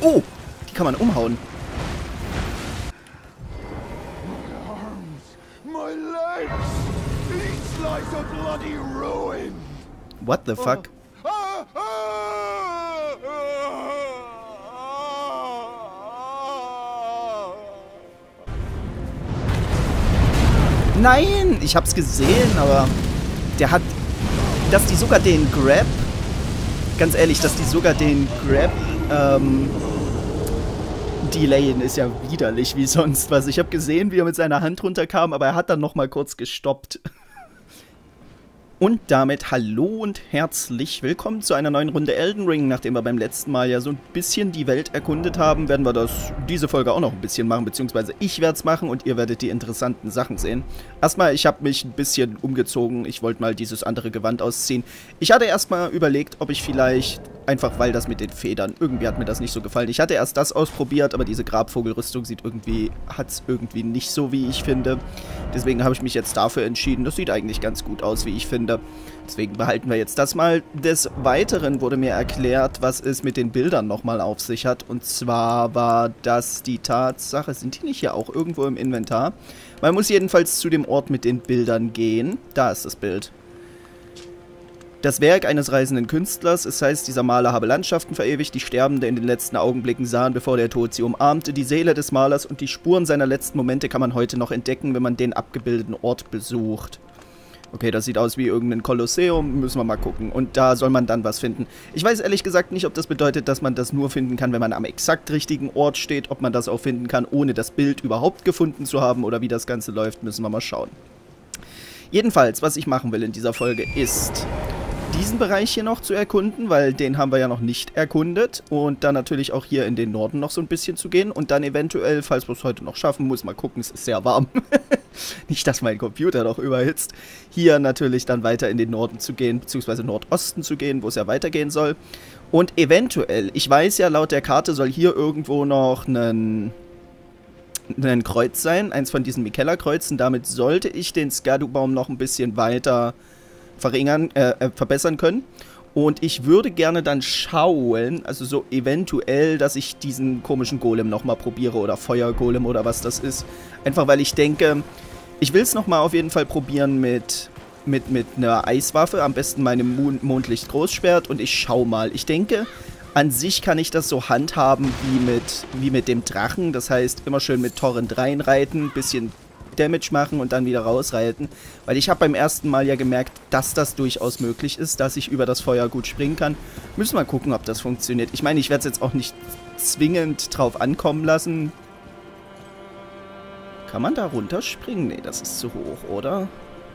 Oh, die kann man umhauen. My legs! Each like a bloody ruin! What the fuck? Nein, ich hab's gesehen, aber der hat, dass die sogar den Grab, ganz ehrlich, dass die sogar den Grab, delayen ist ja widerlich wie sonst was. Ich habe gesehen, wie er mit seiner Hand runterkam, aber er hat dann nochmal kurz gestoppt. Und damit hallo und herzlich willkommen zu einer neuen Runde Elden Ring. Nachdem wir beim letzten Mal ja so ein bisschen die Welt erkundet haben, werden wir diese Folge auch noch ein bisschen machen, beziehungsweise ich werde es machen und ihr werdet die interessanten Sachen sehen. Erstmal, ich habe mich ein bisschen umgezogen. Ich wollte mal dieses andere Gewand ausziehen. Ich hatte erstmal überlegt, ob ich vielleicht, einfach weil das mit den Federn, irgendwie hat mir das nicht so gefallen. Ich hatte erst das ausprobiert, aber diese Grabvogelrüstung hat es irgendwie nicht so, wie ich finde. Deswegen habe ich mich jetzt dafür entschieden. Das sieht eigentlich ganz gut aus, wie ich finde. Deswegen behalten wir jetzt das mal. Des Weiteren wurde mir erklärt, was es mit den Bildern nochmal auf sich hat. Und zwar war das die Tatsache, sind die nicht hier auch irgendwo im Inventar? Man muss jedenfalls zu dem Ort mit den Bildern gehen. Da ist das Bild. Das Werk eines reisenden Künstlers, es heißt, dieser Maler habe Landschaften verewigt, die Sterbende in den letzten Augenblicken sahen, bevor der Tod sie umarmte. Die Seele des Malers und die Spuren seiner letzten Momente kann man heute noch entdecken, wenn man den abgebildeten Ort besucht. Okay, das sieht aus wie irgendein Kolosseum, müssen wir mal gucken. Und da soll man dann was finden. Ich weiß ehrlich gesagt nicht, ob das bedeutet, dass man das nur finden kann, wenn man am exakt richtigen Ort steht. Ob man das auch finden kann, ohne das Bild überhaupt gefunden zu haben oder wie das Ganze läuft, müssen wir mal schauen. Jedenfalls, was ich machen will in dieser Folge ist, diesen Bereich hier noch zu erkunden, weil den haben wir ja noch nicht erkundet. Und dann natürlich auch hier in den Norden noch so ein bisschen zu gehen. Und dann eventuell, falls wir es heute noch schaffen, muss mal gucken, es ist sehr warm. Nicht, dass mein Computer noch überhitzt. Hier natürlich dann weiter in den Norden zu gehen, beziehungsweise Nordosten zu gehen, wo es ja weitergehen soll. Und eventuell, ich weiß ja, laut der Karte soll hier irgendwo noch ein Kreuz sein, eins von diesen Mikella-Kreuzen. Damit sollte ich den Skadu-Baum noch ein bisschen weiter verbessern können. Und ich würde gerne dann schauen, also so eventuell, dass ich diesen komischen Golem nochmal probiere oder Feuergolem oder was das ist. Einfach weil ich denke, ich will es nochmal auf jeden Fall probieren mit einer Eiswaffe, am besten meinem Mondlicht-Großschwert und ich schau mal. Ich denke, an sich kann ich das so handhaben wie mit dem Drachen, das heißt immer schön mit Torrent reinreiten, bisschen Damage machen und dann wieder rausreiten. Weil ich habe beim ersten Mal ja gemerkt, dass das durchaus möglich ist, dass ich über das Feuer gut springen kann. Müssen wir mal gucken, ob das funktioniert. Ich meine, ich werde es jetzt auch nicht zwingend drauf ankommen lassen. Kann man da runterspringen? Nee, das ist zu hoch, oder?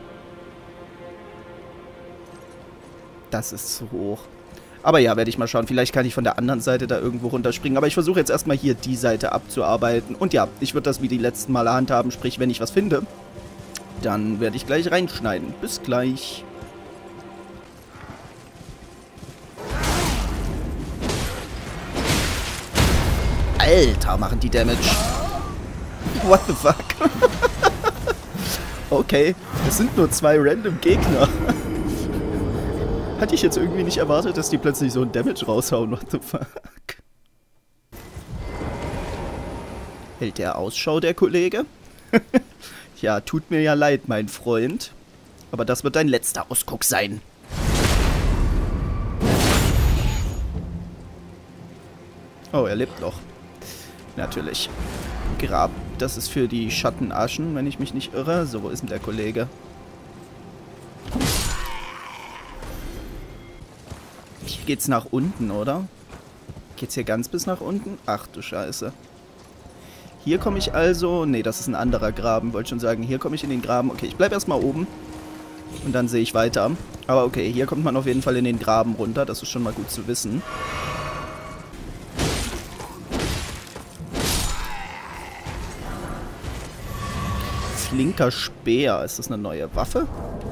Das ist zu hoch. Aber ja, werde ich mal schauen. Vielleicht kann ich von der anderen Seite da irgendwo runterspringen. Aber ich versuche jetzt erstmal hier die Seite abzuarbeiten. Und ja, ich würde das wie die letzten Male handhaben. Sprich, wenn ich was finde, dann werde ich gleich reinschneiden. Bis gleich. Alter, machen die Damage. What the fuck? Okay, es sind nur 2 random Gegner. Hatte ich jetzt irgendwie nicht erwartet, dass die plötzlich so ein Damage raushauen. What the fuck? Hält der Ausschau, der Kollege? Ja, tut mir ja leid, mein Freund. Aber das wird dein letzter Ausguck sein. Oh, er lebt noch. Natürlich. Grab. Das ist für die Schattenaschen, wenn ich mich nicht irre. So, wo ist denn der Kollege? Hier geht's nach unten, oder? Geht's hier ganz bis nach unten? Ach du Scheiße. Hier komme ich also... Nee, das ist ein anderer Graben. Wollte schon sagen, hier komme ich in den Graben. Okay, ich bleibe erstmal oben. Und dann sehe ich weiter. Aber okay, hier kommt man auf jeden Fall in den Graben runter. Das ist schon mal gut zu wissen. Flinker Speer. Ist das eine neue Waffe?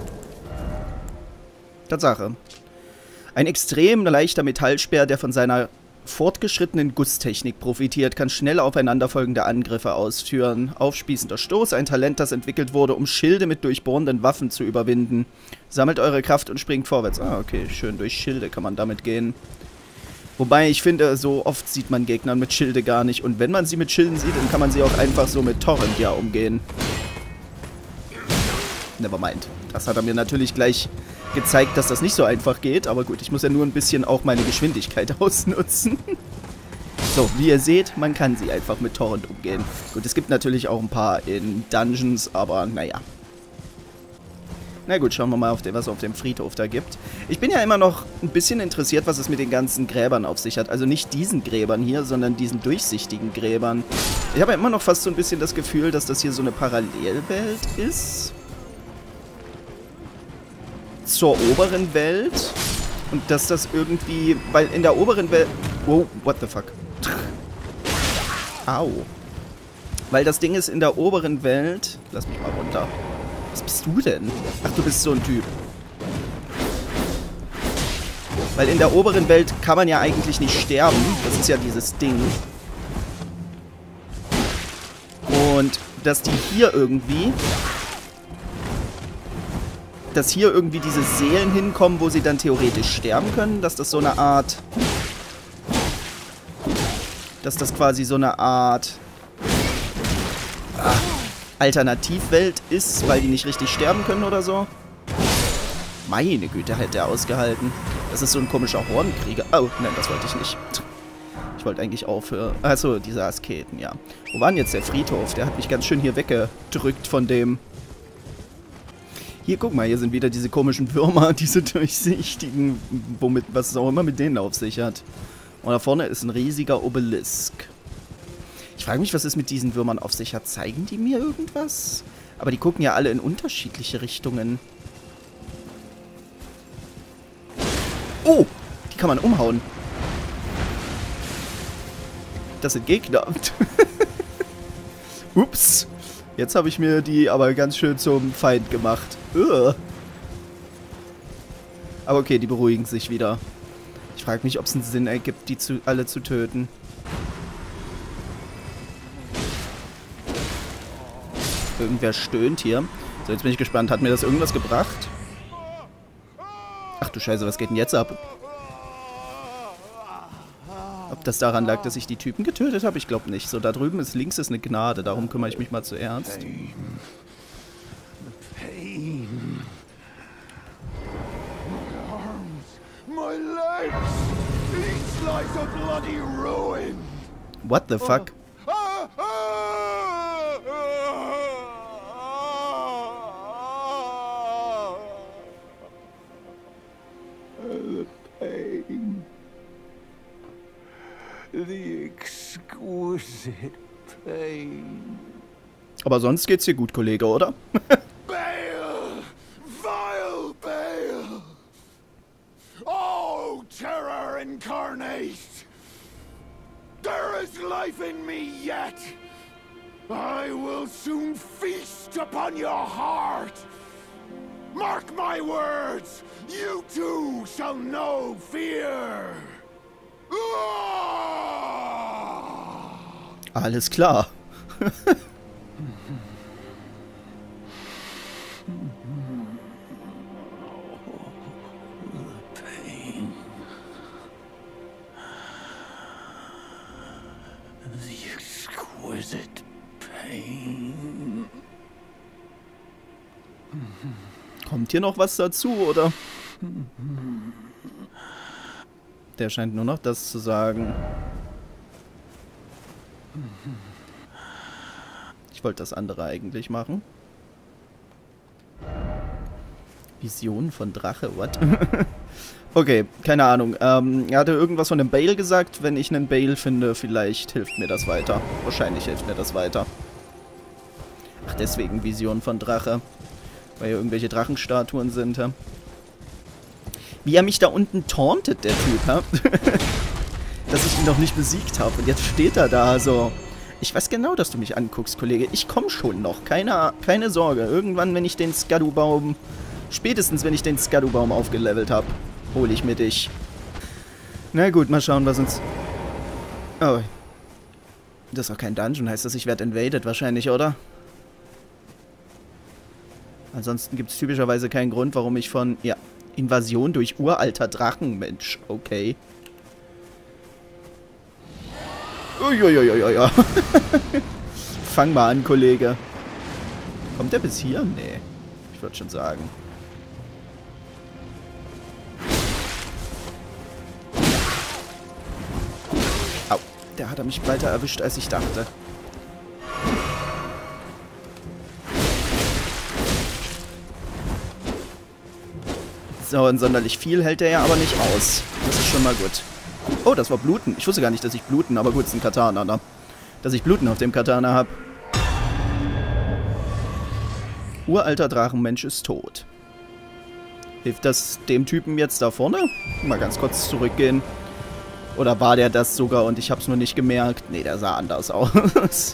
Tatsache. Ein extrem leichter Metallspeer, der von seiner fortgeschrittenen Gusstechnik profitiert, kann schnell aufeinanderfolgende Angriffe ausführen. Aufspießender Stoß, ein Talent, das entwickelt wurde, um Schilde mit durchbohrenden Waffen zu überwinden. Sammelt eure Kraft und springt vorwärts. Ah, okay, schön. Durch Schilde kann man damit gehen. Wobei, ich finde, so oft sieht man Gegner mit Schilde gar nicht. Und wenn man sie mit Schilden sieht, dann kann man sie auch einfach so mit Torrent ja umgehen. Nevermind. Das hat er mir natürlich gleich gezeigt, dass das nicht so einfach geht. Aber gut, ich muss ja nur ein bisschen auch meine Geschwindigkeit ausnutzen. So, wie ihr seht, man kann sie einfach mit Torrent umgehen. Gut, es gibt natürlich auch ein paar in Dungeons, aber naja. Na gut, schauen wir mal, was es auf dem Friedhof da gibt. Ich bin ja immer noch ein bisschen interessiert, was es mit den ganzen Gräbern auf sich hat. Also nicht diesen Gräbern hier, sondern diesen durchsichtigen Gräbern. Ich habe ja immer noch fast so ein bisschen das Gefühl, dass das hier so eine Parallelwelt ist. Zur oberen Welt. Und dass das irgendwie... Weil in der oberen Welt... Wow, what the fuck? Au. Weil das Ding ist, in der oberen Welt... Lass mich mal runter. Was bist du denn? Ach, du bist so ein Typ. Weil in der oberen Welt kann man ja eigentlich nicht sterben. Das ist ja dieses Ding. Und dass die hier irgendwie... Dass hier irgendwie diese Seelen hinkommen, wo sie dann theoretisch sterben können. Dass das so eine Art... Dass das quasi so eine Art... Alternativwelt ist, weil die nicht richtig sterben können oder so. Meine Güte, hätte der ausgehalten. Das ist so ein komischer Hornkrieger. Oh, nein, das wollte ich nicht. Ich wollte eigentlich aufhören. Achso, diese Asketen, ja. Wo war denn jetzt der Friedhof? Der hat mich ganz schön hier weggedrückt von dem... Hier, guck mal, hier sind wieder diese komischen Würmer, diese durchsichtigen, womit, was es auch immer mit denen auf sich hat. Und da vorne ist ein riesiger Obelisk. Ich frage mich, was es mit diesen Würmern auf sich hat. Zeigen die mir irgendwas? Aber die gucken ja alle in unterschiedliche Richtungen. Oh! Die kann man umhauen. Das sind Gegner. Ups. Jetzt habe ich mir die aber ganz schön zum Feind gemacht. Aber okay, die beruhigen sich wieder. Ich frage mich, ob es einen Sinn ergibt, die alle zu töten. Irgendwer stöhnt hier. So, jetzt bin ich gespannt. Hat mir das irgendwas gebracht? Ach du Scheiße, was geht denn jetzt ab? Ob das daran lag, dass ich die Typen getötet habe? Ich glaube nicht. So, da drüben ist links ist eine Gnade. Darum kümmere ich mich mal zuerst. Pain. My arms, my legs. Each lies a bloody ruin. What the fuck? The pain. The exquisite pain. Aber sonst geht's dir gut, Kollege, oder? Bale! Vile Bale! Oh, terror incarnate! There is life in me yet! I will soon feast upon your heart! Mark my words! You too shall know fear! Alles klar. Pain. The exquisite pain. Kommt hier noch was dazu, oder? Der scheint nur noch das zu sagen. Ich wollte das andere eigentlich machen. Vision von Drache, what? Okay, keine Ahnung. Er hatte irgendwas von einem Bale gesagt. Wenn ich einen Bale finde, vielleicht hilft mir das weiter. Wahrscheinlich hilft mir das weiter. Ach, deswegen Vision von Drache. Weil hier irgendwelche Drachenstatuen sind, ja. Wie er mich da unten tauntet, der Typ, ja. Dass ich ihn noch nicht besiegt habe. Und jetzt steht er da so. Ich weiß genau, dass du mich anguckst, Kollege. Ich komme schon noch. Keine Sorge. Irgendwann, wenn ich den Skadu-Baum... Spätestens, wenn ich den Skadu-Baum aufgelevelt habe, hole ich mir dich. Na gut, mal schauen, was uns... Oh. Das ist doch kein Dungeon. Heißt das, ich werde invaded wahrscheinlich, oder? Ansonsten gibt es typischerweise keinen Grund, warum ich von... Ja, Invasion durch uralter Drachen, Mensch. Okay. Uiuiuiui. Fang mal an, Kollege. Kommt der bis hier? Nee. Ich würde schon sagen. Au. Der hat mich weiter erwischt, als ich dachte. So, und sonderlich viel hält der ja aber nicht aus. Das ist schon mal gut. Oh, das war Bluten. Ich wusste gar nicht, dass ich Bluten, aber gut, es ist ein Katana, ne? Dass ich Bluten auf dem Katana habe. Uralter Drachenmensch ist tot. Hilft das dem Typen jetzt da vorne? Mal ganz kurz zurückgehen. Oder war der das sogar und ich hab's nur nicht gemerkt? Nee, der sah anders aus.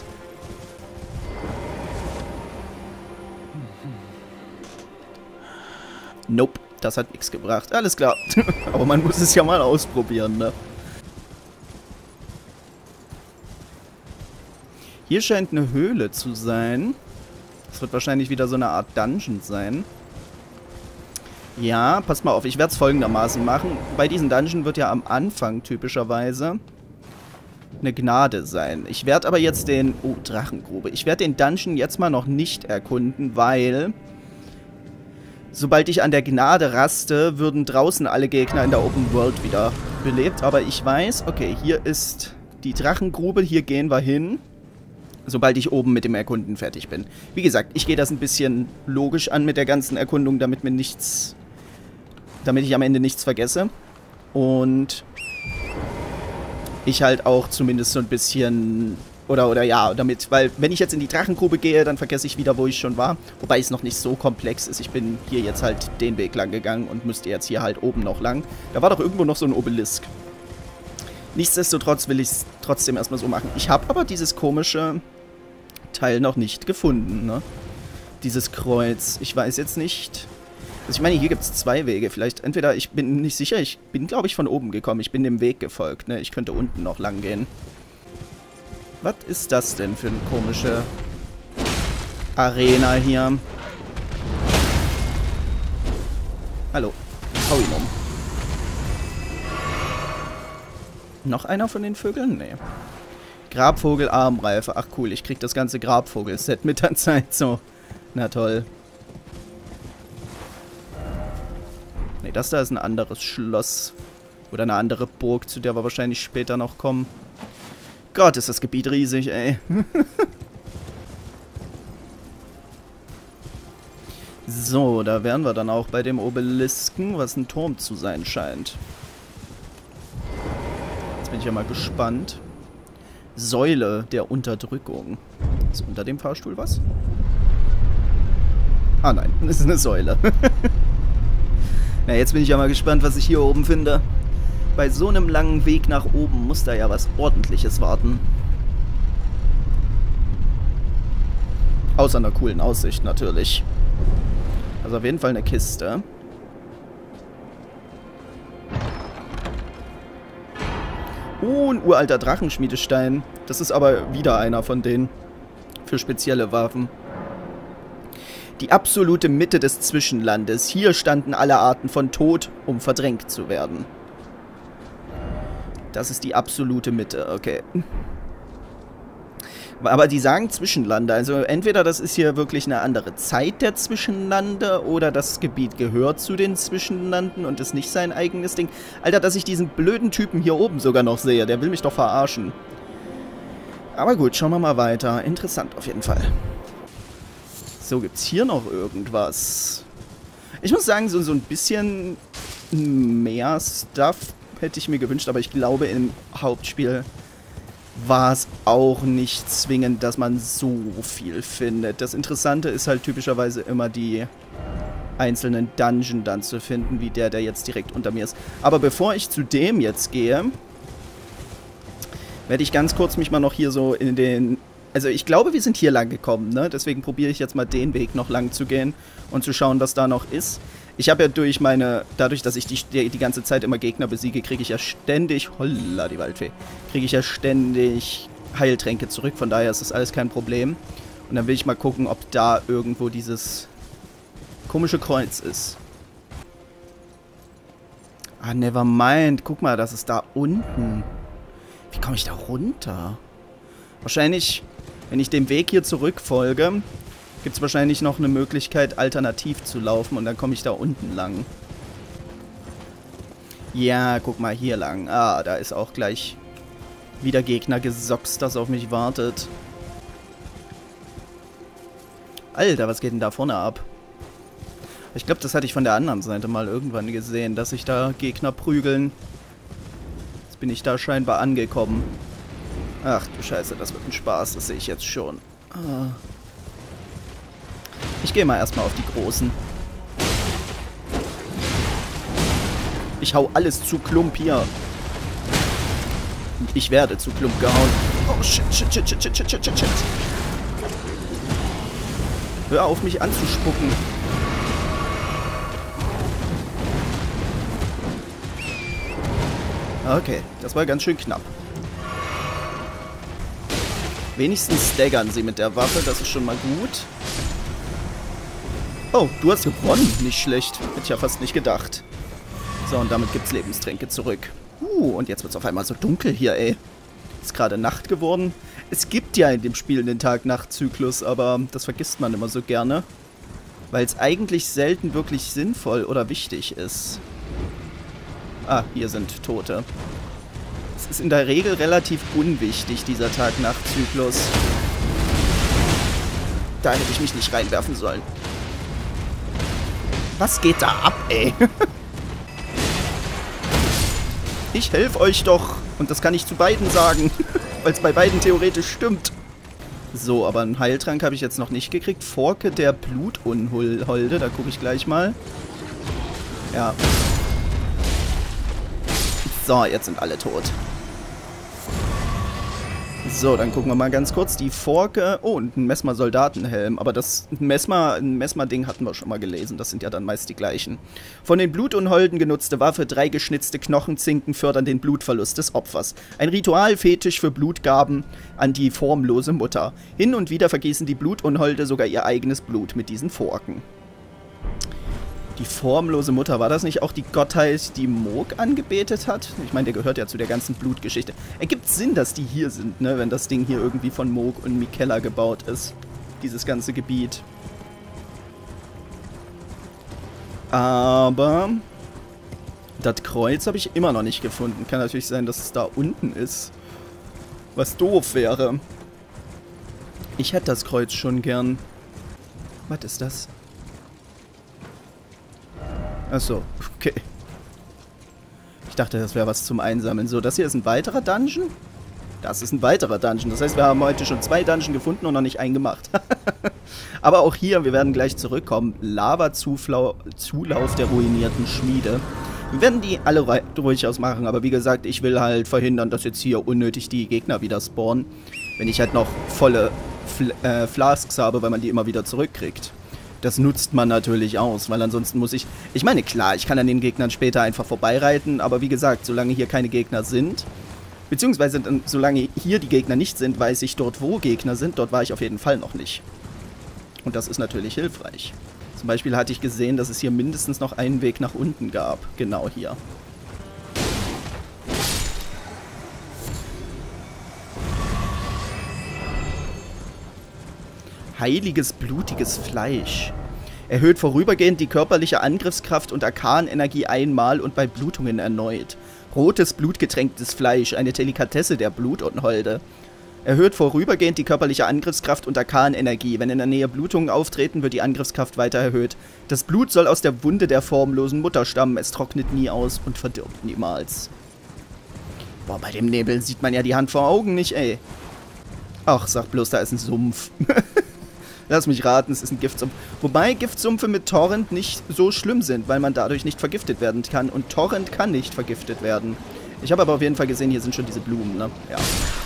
Nope, das hat nichts gebracht. Alles klar. Aber man muss es ja mal ausprobieren, ne? Hier scheint eine Höhle zu sein. Das wird wahrscheinlich wieder so eine Art Dungeon sein. Ja, passt mal auf, ich werde es folgendermaßen machen. Bei diesen Dungeon wird ja am Anfang typischerweise eine Gnade sein. Ich werde aber jetzt den... Oh, Drachengrube. Ich werde den Dungeon jetzt mal noch nicht erkunden, weil... Sobald ich an der Gnade raste, würden draußen alle Gegner in der Open World wieder belebt. Aber ich weiß, okay, hier ist die Drachengrube, hier gehen wir hin. Sobald ich oben mit dem Erkunden fertig bin. Wie gesagt, ich gehe das ein bisschen logisch an mit der ganzen Erkundung, damit ich am Ende nichts vergesse. Und ich halt auch zumindest so ein bisschen... Oder ja, damit, weil wenn ich jetzt in die Drachengrube gehe, dann vergesse ich wieder, wo ich schon war. Wobei es noch nicht so komplex ist. Ich bin hier jetzt halt den Weg lang gegangen und müsste jetzt hier halt oben noch lang. Da war doch irgendwo noch so ein Obelisk. Nichtsdestotrotz will ich es trotzdem erstmal so machen. Ich habe aber dieses komische Teil noch nicht gefunden, ne? Dieses Kreuz. Ich weiß jetzt nicht... Also ich meine, hier gibt es zwei Wege. Vielleicht entweder, ich bin nicht sicher, ich bin, glaube ich, von oben gekommen. Ich bin dem Weg gefolgt, ne? Ich könnte unten noch lang gehen. Was ist das denn für eine komische Arena hier? Hallo. Hau ihn um. Noch einer von den Vögeln? Nee. Grabvogel, Armreife. Ach cool, ich krieg das ganze Grabvogel-Set mit der Zeit. So. Na toll. Nee, das da ist ein anderes Schloss. Oder eine andere Burg, zu der wir wahrscheinlich später noch kommen. Gott, ist das Gebiet riesig, ey. So, da wären wir dann auch bei dem Obelisken, was ein Turm zu sein scheint. Jetzt bin ich ja mal gespannt. Säule der Unterdrückung. Ist unter dem Fahrstuhl was? Ah nein, das ist eine Säule. Na, jetzt bin ich ja mal gespannt, was ich hier oben finde. Bei so einem langen Weg nach oben muss da ja was Ordentliches warten. Außer einer coolen Aussicht natürlich. Also auf jeden Fall eine Kiste. Oh, ein uralter Drachenschmiedestein. Das ist aber wieder einer von denen. Für spezielle Waffen. Die absolute Mitte des Zwischenlandes. Hier standen alle Arten von Tod, um verdrängt zu werden. Das ist die absolute Mitte, okay. Aber die sagen Zwischenlande, also entweder das ist hier wirklich eine andere Zeit der Zwischenlande oder das Gebiet gehört zu den Zwischenlanden und ist nicht sein eigenes Ding. Alter, dass ich diesen blöden Typen hier oben sogar noch sehe, der will mich doch verarschen. Aber gut, schauen wir mal weiter. Interessant auf jeden Fall. So, gibt's hier noch irgendwas? Ich muss sagen, so ein bisschen mehr Stuff hätte ich mir gewünscht, aber ich glaube, im Hauptspiel war es auch nicht zwingend, dass man so viel findet. Das Interessante ist halt typischerweise immer die einzelnen Dungeon dann zu finden, wie der jetzt direkt unter mir ist. Aber bevor ich zu dem jetzt gehe, werde ich ganz kurz mich mal noch hier so in den... Also ich glaube, wir sind hier lang gekommen, ne? Deswegen probiere ich jetzt mal den Weg noch lang zu gehen und zu schauen, was da noch ist. Ich habe ja dadurch, dass ich die ganze Zeit immer Gegner besiege, kriege ich ja ständig, holla die Waldfee, kriege ich ja ständig Heiltränke zurück, von daher ist das alles kein Problem. Und dann will ich mal gucken, ob da irgendwo dieses komische Kreuz ist. Ah, never mind, guck mal, das ist da unten. Wie komme ich da runter? Wahrscheinlich, wenn ich dem Weg hier zurückfolge, gibt es wahrscheinlich noch eine Möglichkeit, alternativ zu laufen. Und dann komme ich da unten lang. Ja, guck mal hier lang. Ah, da ist auch gleich wieder Gegner gesoxt, das auf mich wartet. Alter, was geht denn da vorne ab? Ich glaube, das hatte ich von der anderen Seite mal irgendwann gesehen, dass sich da Gegner prügeln. Jetzt bin ich da scheinbar angekommen. Ach du Scheiße, das wird ein Spaß, das sehe ich jetzt schon. Ah. Ich gehe mal erstmal auf die Großen. Ich hau alles zu Klump hier. Und ich werde zu Klump gehauen. Oh shit, shit, shit, shit, shit, shit, shit, shit. Hör auf, mich anzuspucken. Okay, das war ganz schön knapp. Wenigstens staggern sie mit der Waffe, das ist schon mal gut. Oh, du hast gewonnen. Nicht schlecht. Hätte ich ja fast nicht gedacht. So, und damit gibt's Lebenstränke zurück. Und jetzt wird's auf einmal so dunkel hier, ey. Ist gerade Nacht geworden. Es gibt ja in dem Spiel den Tag-Nacht-Zyklus, aber das vergisst man immer so gerne. Weil es eigentlich selten wirklich sinnvoll oder wichtig ist. Ah, hier sind Tote. Es ist in der Regel relativ unwichtig, dieser Tag-Nacht-Zyklus. Da hätte ich mich nicht reinwerfen sollen. Was geht da ab, ey? Ich helfe euch doch. Und das kann ich zu beiden sagen. Weil es bei beiden theoretisch stimmt. So, aber einen Heiltrank habe ich jetzt noch nicht gekriegt. Forke der Blutunholde. Da gucke ich gleich mal. Ja. So, jetzt sind alle tot. So, dann gucken wir mal ganz kurz. Die Forke... Oh, und ein Messmer-Soldatenhelm. Aber das Messmer-Ding hatten wir schon mal gelesen. Das sind ja dann meist die gleichen. Von den Blutunholden genutzte Waffe. 3 geschnitzte Knochenzinken fördern den Blutverlust des Opfers. Ein Ritualfetisch für Blutgaben an die formlose Mutter. Hin und wieder vergießen die Blutunholde sogar ihr eigenes Blut mit diesen Forken. Die formlose Mutter, war das nicht auch die Gottheit, die Moog angebetet hat? Ich meine, der gehört ja zu der ganzen Blutgeschichte. Ergibt Sinn, dass die hier sind, ne? Wenn das Ding hier irgendwie von Moog und Miquella gebaut ist. Dieses ganze Gebiet. Aber das Kreuz habe ich immer noch nicht gefunden. Kann natürlich sein, dass es da unten ist. Was doof wäre. Ich hätte das Kreuz schon gern. Was ist das? Achso, okay. Ich dachte, das wäre was zum Einsammeln. So, das hier ist ein weiterer Dungeon? Das ist ein weiterer Dungeon. Das heißt, wir haben heute schon 2 Dungeon gefunden und noch nicht einen gemacht. Aber auch hier, wir werden gleich zurückkommen. Lava-Zulauf der ruinierten Schmiede. Wir werden die alle durchaus machen, aber wie gesagt, ich will halt verhindern, dass jetzt hier unnötig die Gegner wieder spawnen. Wenn ich halt noch volle Flasks habe, weil man die immer wieder zurückkriegt. Das nutzt man natürlich aus, weil ansonsten muss ich... Ich meine, klar, ich kann an den Gegnern später einfach vorbeireiten, aber wie gesagt, solange hier keine Gegner sind, beziehungsweise dann, solange hier die Gegner nicht sind, weiß ich dort, wo Gegner sind. Dort war ich auf jeden Fall noch nicht. Und das ist natürlich hilfreich. Zum Beispiel hatte ich gesehen, dass es hier mindestens noch einen Weg nach unten gab. Genau hier. Heiliges, blutiges Fleisch. Erhöht vorübergehend die körperliche Angriffskraft und Arkanenergie einmal und bei Blutungen erneut. Rotes, blutgetränktes Fleisch, eine Delikatesse der Blutunholde. Erhöht vorübergehend die körperliche Angriffskraft und Arkanenergie. Wenn in der Nähe Blutungen auftreten, wird die Angriffskraft weiter erhöht. Das Blut soll aus der Wunde der formlosen Mutter stammen. Es trocknet nie aus und verdirbt niemals. Boah, bei dem Nebel sieht man ja die Hand vor Augen nicht, ey. Ach, sag bloß, da ist ein Sumpf. Lass mich raten, es ist ein Giftsumpf. Wobei Giftsumpfe mit Torrent nicht so schlimm sind, weil man dadurch nicht vergiftet werden kann. Und Torrent kann nicht vergiftet werden. Ich habe aber auf jeden Fall gesehen, hier sind schon diese Blumen, ne? Ja.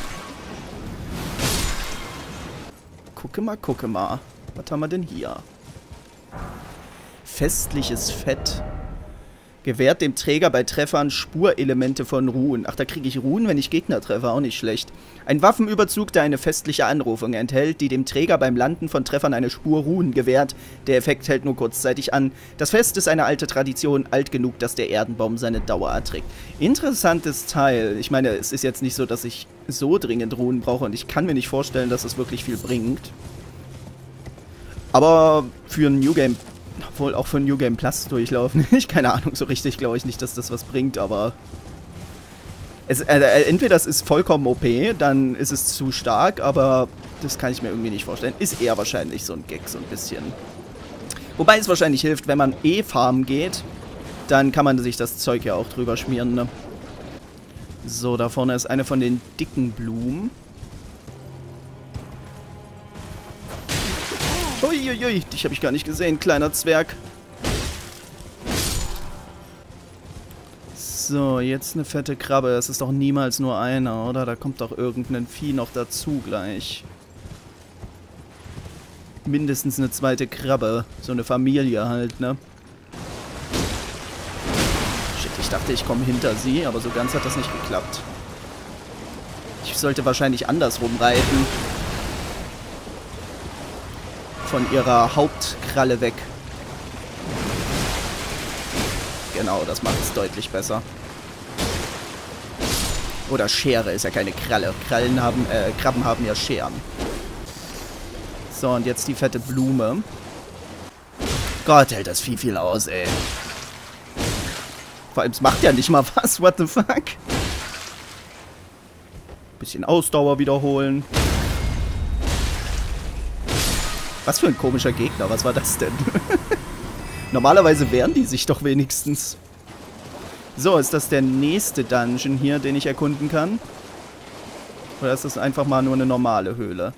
Gucke mal, gucke mal. Was haben wir denn hier? Festliches Fett. Gewährt dem Träger bei Treffern Spurelemente von Runen. Ach, da kriege ich Runen, wenn ich Gegner treffe, auch nicht schlecht. Ein Waffenüberzug, der eine festliche Anrufung enthält, die dem Träger beim Landen von Treffern eine Spur Runen gewährt. Der Effekt hält nur kurzzeitig an. Das Fest ist eine alte Tradition, alt genug, dass der Erdenbaum seine Dauer erträgt. Interessantes Teil. Ich meine, es ist jetzt nicht so, dass ich so dringend Runen brauche und ich kann mir nicht vorstellen, dass es wirklich viel bringt. Aber für ein New Game... Obwohl, auch für New Game Plus durchlaufen. Keine Ahnung, so richtig glaube ich nicht, dass das was bringt, aber... entweder es ist vollkommen OP, dann ist es zu stark, aber das kann ich mir irgendwie nicht vorstellen. Ist eher wahrscheinlich so ein Gag, so ein bisschen. Wobei es wahrscheinlich hilft, wenn man farmen geht, dann kann man sich das Zeug ja auch drüber schmieren, ne? So, da vorne ist eine von den dicken Blumen. Uiuiui, dich habe ich gar nicht gesehen, kleiner Zwerg. So, jetzt eine fette Krabbe. Es ist doch niemals nur einer, oder? Da kommt doch irgendein Vieh noch dazu gleich. Mindestens eine zweite Krabbe. So eine Familie halt, ne? Shit, ich dachte, ich komme hinter sie, aber so ganz hat das nicht geklappt. Ich sollte wahrscheinlich andersrum reiten. Von ihrer Hauptkralle weg. Genau, das macht es deutlich besser. Oder Schere, ist ja keine Kralle. Krabben haben ja Scheren. So, und jetzt die fette Blume. Gott, hält das Vieh viel aus, ey. Vor allem, es macht ja nicht mal was, what the fuck? Bisschen Ausdauer wiederholen. Was für ein komischer Gegner, was war das denn? Normalerweise wehren die sich doch wenigstens. So, ist das der nächste Dungeon hier, den ich erkunden kann? Oder ist das einfach mal nur eine normale Höhle?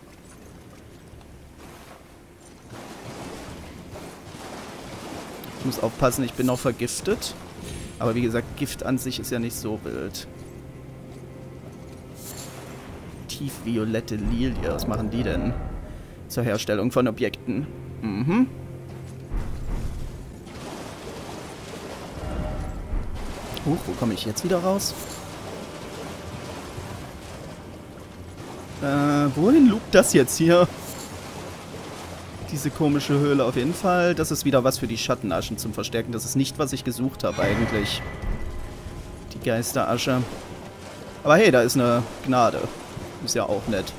Ich muss aufpassen, ich bin noch vergiftet. Aber wie gesagt, Gift an sich ist ja nicht so wild. Tiefviolette Lilie, was machen die denn? Zur Herstellung von Objekten. Mhm. Wo komme ich jetzt wieder raus? Wohin lugt das jetzt hier? Diese komische Höhle auf jeden Fall. Das ist wieder was für die Schattenaschen zum Verstärken. Das ist nicht, was ich gesucht habe eigentlich. Die Geisterasche. Aber hey, da ist eine Gnade. Ist ja auch nett.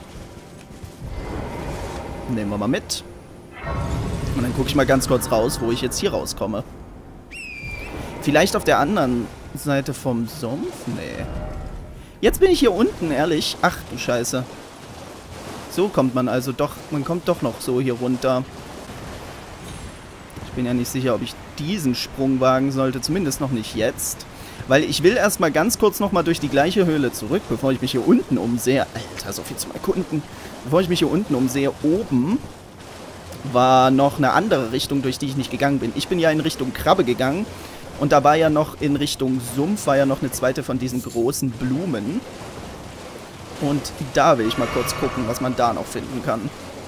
Nehmen wir mal mit. Und dann gucke ich mal ganz kurz raus, wo ich jetzt hier rauskomme. Vielleicht auf der anderen Seite vom Sumpf? Nee. Jetzt bin ich hier unten, ehrlich. Ach du Scheiße. So kommt man also doch. Man kommt doch noch so hier runter. Ich bin ja nicht sicher, ob ich diesen Sprung wagen sollte. Zumindest noch nicht jetzt. Weil ich will erstmal ganz kurz nochmal durch die gleiche Höhle zurück, bevor ich mich hier unten umsehe. Alter, so viel zum Erkunden. Bevor ich mich hier unten umsehe, oben war noch eine andere Richtung, durch die ich nicht gegangen bin. Ich bin ja in Richtung Krabbe gegangen. Und da war ja noch in Richtung Sumpf, war ja noch eine zweite von diesen großen Blumen. Und da will ich mal kurz gucken, was man da noch finden kann.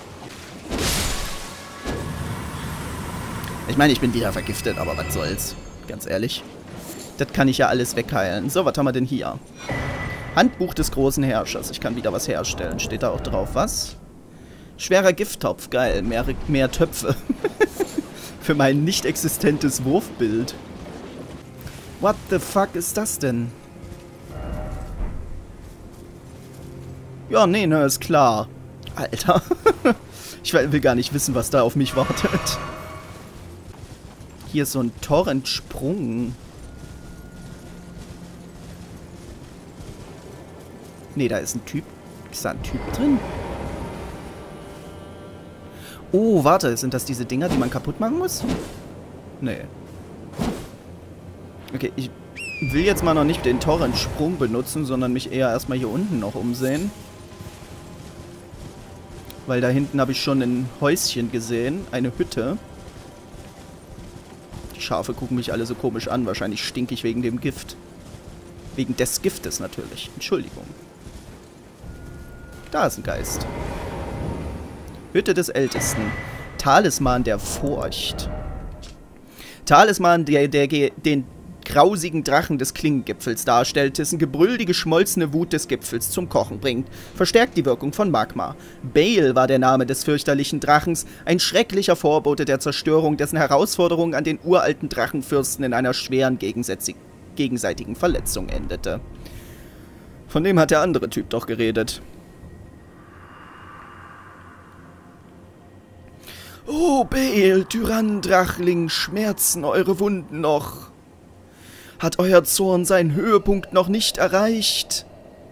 Ich meine, ich bin wieder vergiftet, aber was soll's. Ganz ehrlich. Das kann ich ja alles wegheilen. So, was haben wir denn hier? Handbuch des großen Herrschers. Ich kann wieder was herstellen. Steht da auch drauf, was? Schwerer Gifttopf. Geil. Mehr Töpfe. Für mein nicht existentes Wurfbild. What the fuck ist das denn? Ja, nee, ne, ist klar. Alter. Ich will gar nicht wissen, was da auf mich wartet. Hier ist so ein Torrentsprung. Nee, da ist ein Typ. Ist da ein Typ drin? Oh, warte. Sind das diese Dinger, die man kaputt machen muss? Nee. Okay, ich will jetzt mal noch nicht den Torrentsprung benutzen, sondern mich eher erstmal hier unten noch umsehen. Weil da hinten habe ich schon ein Häuschen gesehen. Eine Hütte. Die Schafe gucken mich alle so komisch an. Wahrscheinlich stinke ich wegen dem Gift. Wegen des Giftes natürlich. Entschuldigung. Da ist ein Geist. Hütte des Ältesten. Talisman der Furcht. Talisman, den grausigen Drachen des Klingengipfels darstellt, dessen Gebrüll die geschmolzene Wut des Gipfels zum Kochen bringt, verstärkt die Wirkung von Magma. Bale war der Name des fürchterlichen Drachens, ein schrecklicher Vorbote der Zerstörung, dessen Herausforderung an den uralten Drachenfürsten in einer schweren gegenseitigen Verletzung endete. Von dem hat der andere Typ doch geredet. Oh, Bale, Tyrannendrachling, schmerzen eure Wunden noch. Hat euer Zorn seinen Höhepunkt noch nicht erreicht?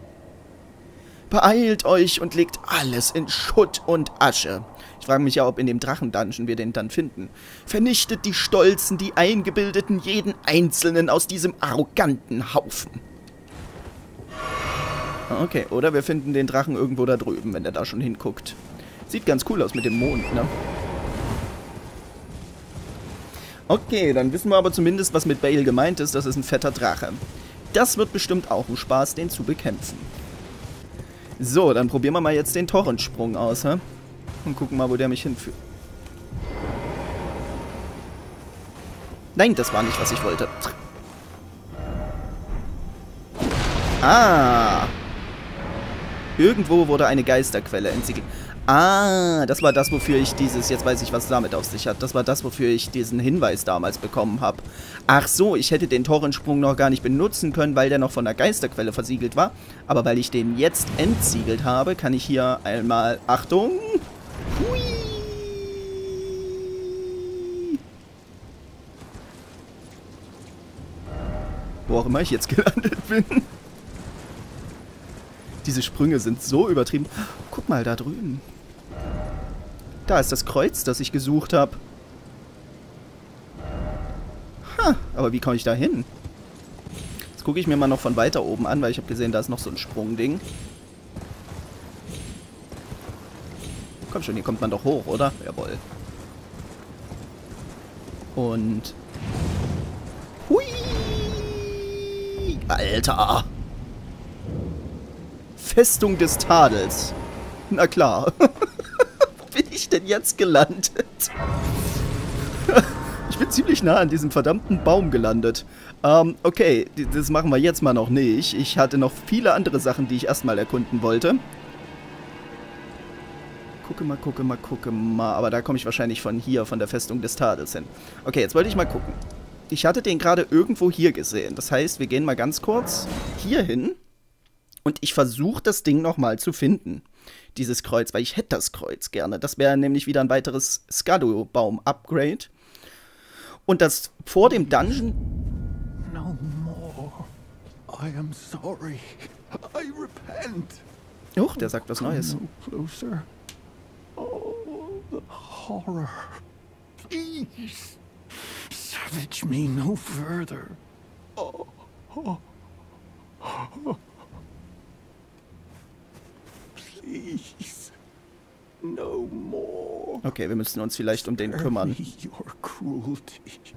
Beeilt euch und legt alles in Schutt und Asche. Ich frage mich ja, ob in dem Drachendungeon wir den dann finden. Vernichtet die Stolzen, die Eingebildeten, jeden Einzelnen aus diesem arroganten Haufen. Okay, oder wir finden den Drachen irgendwo da drüben, wenn der da schon hinguckt. Sieht ganz cool aus mit dem Mond, ne? Okay, dann wissen wir aber zumindest, was mit Bale gemeint ist. Das ist ein fetter Drache. Das wird bestimmt auch ein Spaß, den zu bekämpfen. So, dann probieren wir mal jetzt den Torrentsprung aus, hä? Und gucken mal, wo der mich hinführt. Nein, das war nicht, was ich wollte. Ah! Irgendwo wurde eine Geisterquelle entsiegelt. Ah, das war das, wofür ich dieses... Jetzt weiß ich, was damit auf sich hat. Das war das, wofür ich diesen Hinweis damals bekommen habe. Ach so, ich hätte den Torrensprung noch gar nicht benutzen können, weil der noch von der Geisterquelle versiegelt war. Aber weil ich den jetzt entsiegelt habe, kann ich hier einmal... Achtung! Hui! Wo auch immer ich jetzt gelandet bin. Diese Sprünge sind so übertrieben. Guck mal, da drüben. Da ist das Kreuz, das ich gesucht habe. Ha, aber wie komme ich da hin? Jetzt gucke ich mir mal noch von weiter oben an, weil ich habe gesehen, da ist noch so ein Sprungding. Komm schon, hier kommt man doch hoch, oder? Jawohl. Und... Hui! Alter! Festung des Tadels. Na klar. Wo bin ich denn jetzt gelandet? Ich bin ziemlich nah an diesem verdammten Baum gelandet. Okay, das machen wir jetzt mal noch nicht. Ich hatte noch viele andere Sachen, die ich erstmal erkunden wollte. Gucke mal. Aber da komme ich wahrscheinlich von hier, von der Festung des Tadels hin. Okay, jetzt wollte ich mal gucken. Ich hatte den gerade irgendwo hier gesehen. Das heißt, wir gehen mal ganz kurz hier hin. Und ich versuche, das Ding nochmal zu finden. Dieses Kreuz, weil ich hätte das Kreuz gerne. Das wäre nämlich wieder ein weiteres Skadu-Baum-Upgrade. Und das vor dem Dungeon... No more. I am sorry. I repent. Huch, der sagt was Neues. No closer. Oh, the horror. Please. Savage me no further. Oh. Please, no more. Okay, wir müssen uns vielleicht um den kümmern. Your cruelty.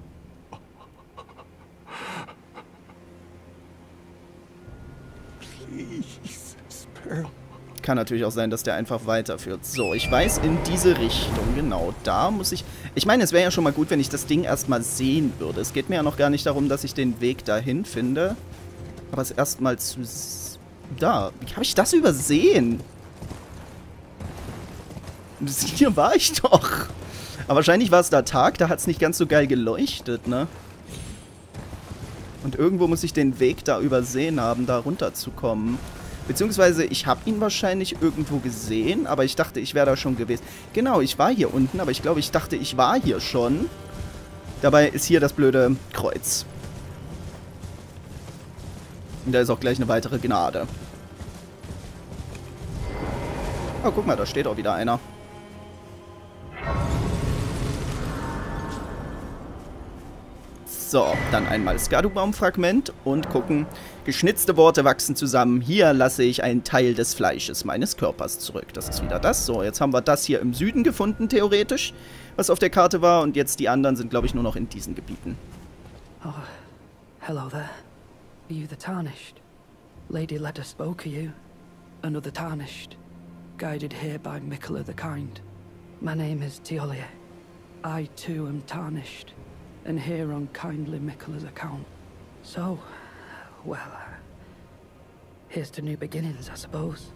Please, spare. Kann natürlich auch sein, dass der einfach weiterführt. So, ich weiß in diese Richtung. Genau, da muss ich... Ich meine, es wäre ja schon mal gut, wenn ich das Ding erstmal sehen würde. Es geht mir ja noch gar nicht darum, dass ich den Weg dahin finde. Aber es erstmal zu... Da, wie habe ich das übersehen? Hier war ich doch. Aber wahrscheinlich war es da Tag, da hat es nicht ganz so geil geleuchtet, ne? Und irgendwo muss ich den Weg da übersehen haben, da runterzukommen. Beziehungsweise, ich habe ihn wahrscheinlich irgendwo gesehen, aber ich dachte, ich wäre da schon gewesen. Genau, ich war hier unten, aber ich glaube, ich dachte, ich war hier schon. Dabei ist hier das blöde Kreuz. Und da ist auch gleich eine weitere Gnade. Oh, guck mal, da steht auch wieder einer. So, dann einmal Skadu-Baum-Fragment und gucken. Geschnitzte Worte wachsen zusammen. Hier lasse ich einen Teil des Fleisches meines Körpers zurück. Das ist wieder das. So, jetzt haben wir das hier im Süden gefunden, theoretisch, was auf der Karte war. Und jetzt die anderen sind, glaube ich, nur noch in diesen Gebieten. Oh, hello there. Are you the Tarnished? Lady Leda spoke of you. Another Tarnished. Guided here by Miquella the Kind. My name is Teolia. I too am tarnished, and here on kindly Miquella's account. So, well, here's to new beginnings, I suppose.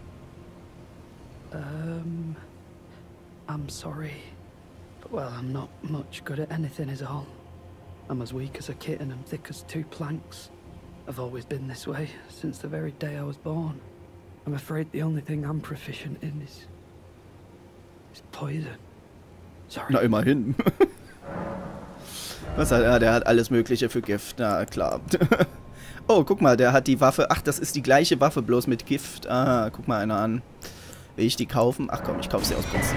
I'm sorry, but well, I'm not much good at anything is all. I'm as weak as a kitten and thick as 2 planks. I've always been this way, since the very day I was born. I'm afraid the only thing I'm proficient in is poison. Sorry. Na, immerhin. Was hat er? Der hat alles Mögliche für Gift. Na, klar. Oh, guck mal, der hat die Waffe. Ach, das ist die gleiche Waffe, bloß mit Gift. Ah, guck mal einer an. Will ich die kaufen? Ach komm, ich kaufe sie aus Prinzip.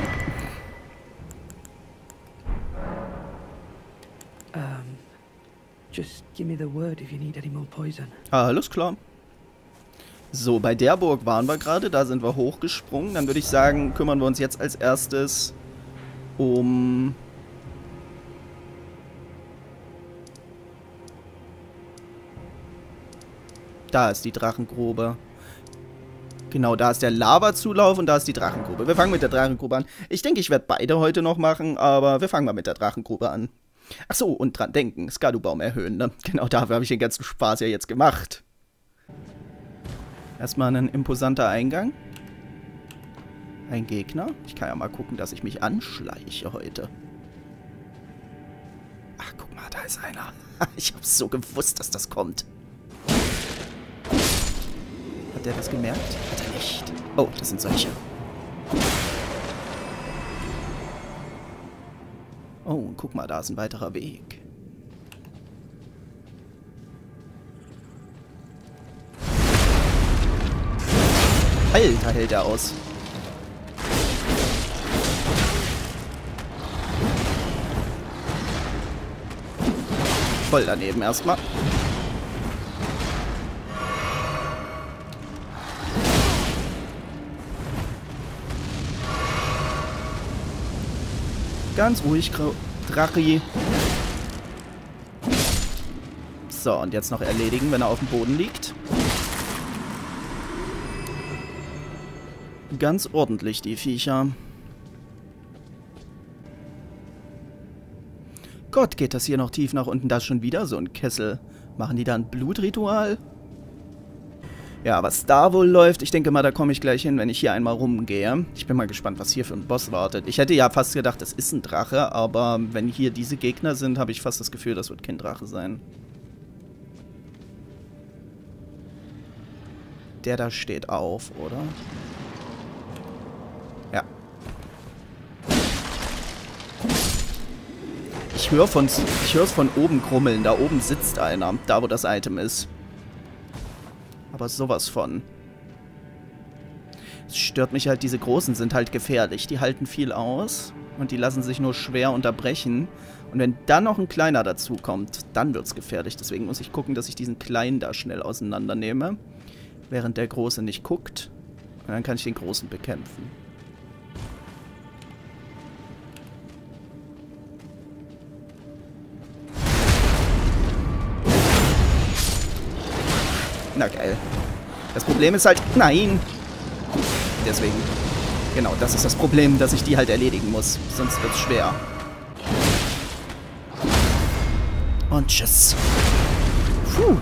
Just give me the word if you need any more poison. Alles klar. So, bei der Burg waren wir gerade. Da sind wir hochgesprungen. Dann würde ich sagen, kümmern wir uns jetzt als erstes um... Da ist die Drachengrube. Genau, da ist der Lavazulauf und da ist die Drachengrube. Wir fangen mit der Drachengrube an. Ich denke, ich werde beide heute noch machen, aber wir fangen mal mit der Drachengrube an. Achso, und dran denken, Skadubaum erhöhen, ne? Genau dafür habe ich den ganzen Spaß ja jetzt gemacht. Erstmal ein imposanter Eingang. Ein Gegner. Ich kann ja mal gucken, dass ich mich anschleiche heute. Ach, guck mal, da ist einer. Ich habe so gewusst, dass das kommt. Hat der das gemerkt? Hat er nicht. Oh, das sind solche. Oh, guck mal, da ist ein weiterer Weg. Alter, hält er aus. Voll daneben erstmal. Ganz ruhig, Drachi. So, und jetzt noch erledigen, wenn er auf dem Boden liegt. Ganz ordentlich, die Viecher. Gott, geht das hier noch tief nach unten? Da ist schon wieder so ein Kessel. Machen die da ein Blutritual? Ja, was da wohl läuft, ich denke mal, da komme ich gleich hin, wenn ich hier einmal rumgehe. Ich bin mal gespannt, was hier für ein Boss wartet. Ich hätte ja fast gedacht, das ist ein Drache, aber wenn hier diese Gegner sind, habe ich fast das Gefühl, das wird kein Drache sein. Der da steht auf, oder? Ja. Ich höre es von oben krummeln. Da oben sitzt einer, da wo das Item ist. Aber sowas von. Es stört mich halt, diese Großen sind halt gefährlich. Die halten viel aus und die lassen sich nur schwer unterbrechen. Und wenn dann noch ein kleiner dazu kommt, dann wird's gefährlich. Deswegen muss ich gucken, dass ich diesen Kleinen da schnell auseinandernehme. Während der Große nicht guckt. Und dann kann ich den Großen bekämpfen. Na geil. Das Problem ist halt... Nein! Deswegen. Genau, das ist das Problem, dass ich die halt erledigen muss. Sonst wird's schwer. Und tschüss. Puh.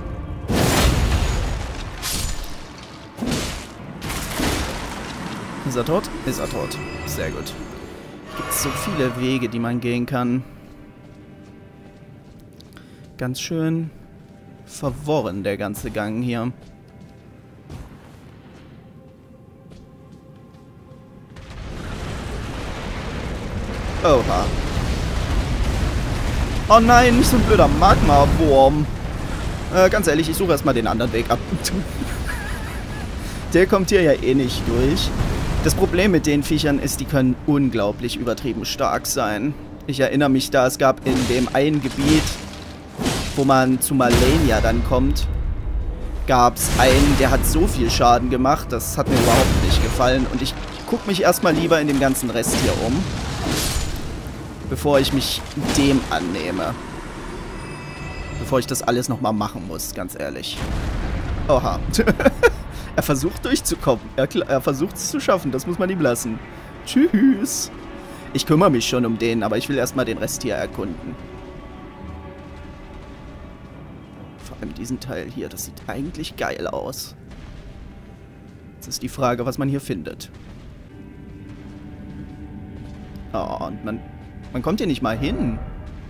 Ist er tot? Ist er tot. Sehr gut. Es gibt so viele Wege, die man gehen kann. Ganz schön verworren, der ganze Gang hier. Oha. Oh nein, nicht so ein blöder Magma-Wurm. Ganz ehrlich, ich suche erstmal den anderen Weg ab. Der kommt hier ja eh nicht durch. Das Problem mit den Viechern ist, die können unglaublich übertrieben stark sein. Ich erinnere mich da, es gab in dem einen Gebiet, wo man zu Malenia dann kommt, gab es einen, der hat so viel Schaden gemacht, das hat mir überhaupt nicht gefallen. Und ich gucke mich erstmal lieber in dem ganzen Rest hier um, bevor ich mich dem annehme. Bevor ich das alles nochmal machen muss, ganz ehrlich. Oha. Er versucht durchzukommen. Er versucht es zu schaffen, das muss man ihm lassen. Tschüss. Ich kümmere mich schon um den, aber ich will erstmal den Rest hier erkunden. Vor allem diesen Teil hier, das sieht eigentlich geil aus. Jetzt ist die Frage, was man hier findet. Oh, und man kommt hier nicht mal hin.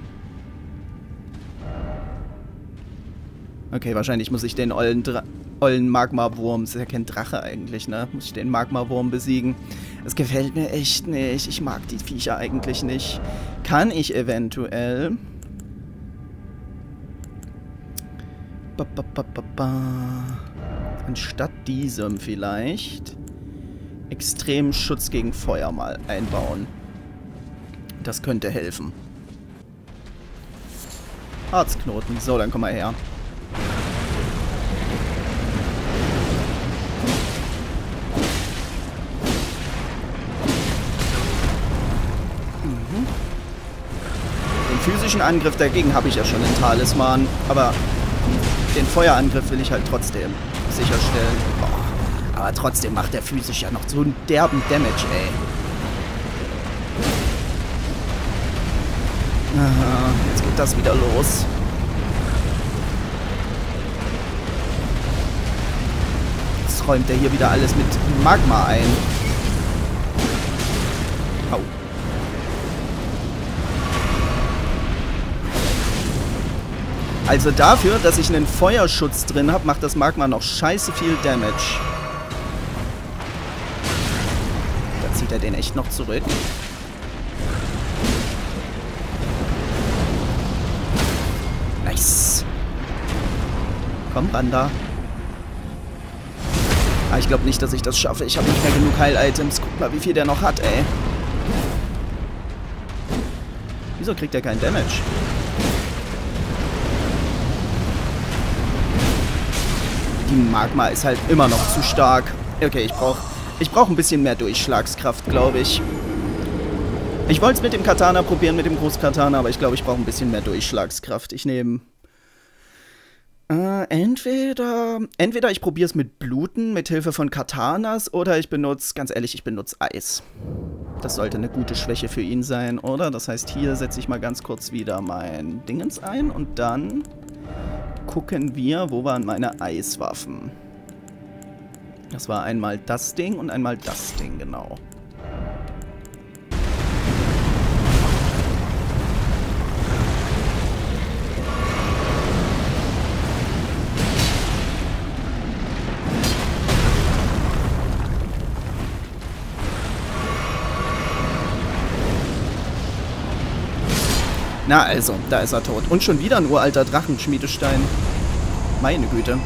Okay, wahrscheinlich muss ich den ollen Magma-Wurm, das ist ja kein Drache eigentlich, ne? Muss ich den Magma-Wurm besiegen. Das gefällt mir echt nicht. Ich mag die Viecher eigentlich nicht. Kann ich eventuell... Anstatt diesem vielleicht extremen Schutz gegen Feuer mal einbauen. Das könnte helfen. Harzknoten. So, dann komm mal her. Den physischen Angriff dagegen habe ich ja schon in Talisman, aber den Feuerangriff will ich halt trotzdem sicherstellen. Boah, aber trotzdem macht der physisch ja noch so einen derben Damage, ey. Aha, jetzt geht das wieder los. Jetzt räumt er hier wieder alles mit Magma ein. Au. Also dafür, dass ich einen Feuerschutz drin habe, macht das Magma noch scheiße viel Damage. Da zieht er den echt noch zurück. Nice. Komm, Randa. Ah, ich glaube nicht, dass ich das schaffe. Ich habe nicht mehr genug Heil-Items. Guck mal, wie viel der noch hat, ey. Wieso kriegt er keinen Damage? Die Magma ist halt immer noch zu stark. Okay, ich brauch ein bisschen mehr Durchschlagskraft, glaube ich. Ich wollte es mit dem Katana probieren, mit dem Großkatana, aber ich glaube, ich brauche ein bisschen mehr Durchschlagskraft. Ich nehme... entweder ich probiere es mit Bluten, mit Hilfe von Katanas, oder ich benutze, ganz ehrlich, ich benutze Eis. Das sollte eine gute Schwäche für ihn sein, oder? Das heißt, hier setze ich mal ganz kurz wieder mein Dingens ein und dann gucken wir, wo waren meine Eiswaffen. Das war einmal das Ding und einmal das Ding, genau. Na also, da ist er tot. Und schon wieder ein uralter Drachenschmiedestein. Meine Güte.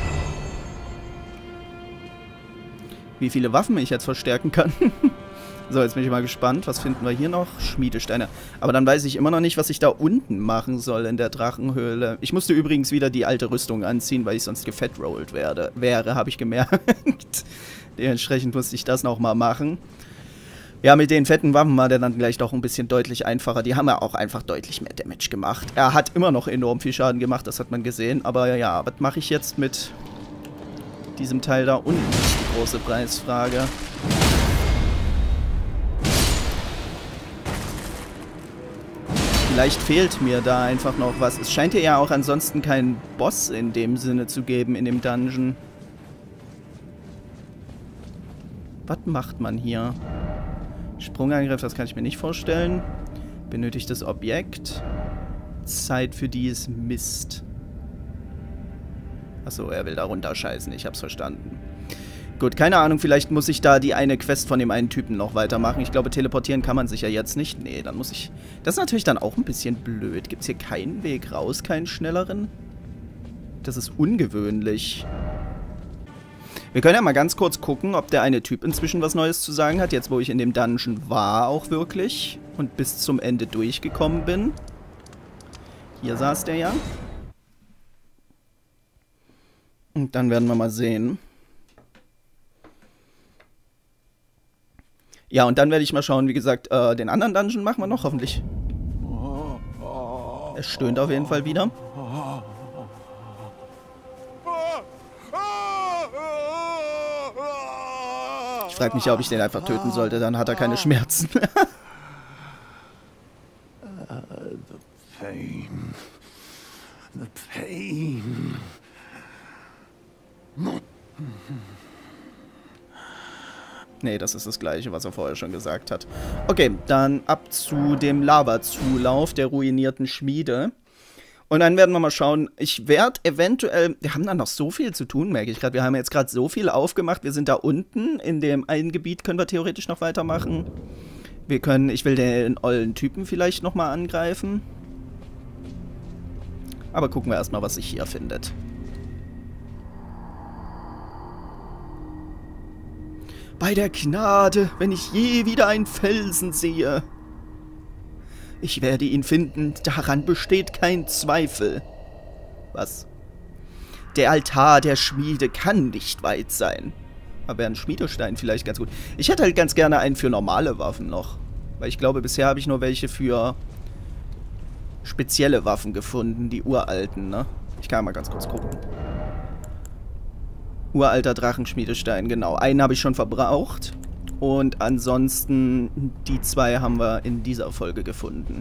Wie viele Waffen ich jetzt verstärken kann. So, jetzt bin ich mal gespannt. Was finden wir hier noch? Schmiedesteine. Aber dann weiß ich immer noch nicht, was ich da unten machen soll in der Drachenhöhle. Ich musste übrigens wieder die alte Rüstung anziehen, weil ich sonst gefettrollt wäre, habe ich gemerkt. Dementsprechend musste ich das nochmal machen. Ja, mit den fetten Waffen war der dann gleich doch ein bisschen deutlich einfacher. Die haben ja auch einfach deutlich mehr Damage gemacht. Er hat immer noch enorm viel Schaden gemacht, das hat man gesehen. Aber ja, was mache ich jetzt mit diesem Teil da unten? Das ist die große Preisfrage. Vielleicht fehlt mir da einfach noch was. Es scheint hier ja auch ansonsten keinen Boss in dem Sinne zu geben in dem Dungeon. Was macht man hier? Sprungangriff, das kann ich mir nicht vorstellen. Benötigtes Objekt. Zeit für die ist Mist. Achso, er will da runterscheißen. Ich hab's verstanden. Gut, keine Ahnung. Vielleicht muss ich da die eine Quest von dem einen Typen noch weitermachen. Ich glaube, teleportieren kann man sich ja jetzt nicht. Nee, dann muss ich... Das ist natürlich dann auch ein bisschen blöd. Gibt's hier keinen Weg raus? Keinen schnelleren? Das ist ungewöhnlich. Wir können ja mal ganz kurz gucken, ob der eine Typ inzwischen was Neues zu sagen hat. Jetzt, wo ich in dem Dungeon war, auch wirklich. Und bis zum Ende durchgekommen bin. Hier saß der ja. Und dann werden wir mal sehen. Ja, und dann werde ich mal schauen, wie gesagt, den anderen Dungeon machen wir noch, hoffentlich. Er stöhnt auf jeden Fall wieder. Ich frage mich ja, ob ich den einfach töten sollte, dann hat er keine Schmerzen. The pain. Nee, das ist das Gleiche, was er vorher schon gesagt hat. Okay, dann ab zu dem Lavazulauf der ruinierten Schmiede. Und dann werden wir mal schauen, ich werde eventuell, wir haben da noch so viel zu tun, merke ich gerade. Wir haben jetzt gerade so viel aufgemacht. Wir sind da unten, in dem einen Gebiet können wir theoretisch noch weitermachen. Wir können, ich will den ollen Typen vielleicht nochmal angreifen. Aber gucken wir erstmal, was sich hier findet. Bei der Gnade, wenn ich je wieder einen Felsen sehe. Ich werde ihn finden, daran besteht kein Zweifel. Was? Der Altar der Schmiede kann nicht weit sein. Aber wäre ein Schmiedestein vielleicht ganz gut. Ich hätte halt ganz gerne einen für normale Waffen noch. Weil ich glaube, bisher habe ich nur welche für spezielle Waffen gefunden, die uralten, ne? Ich kann mal ganz kurz gucken. Uralter Drachenschmiedestein, genau. Einen habe ich schon verbraucht. Und ansonsten, die zwei haben wir in dieser Folge gefunden.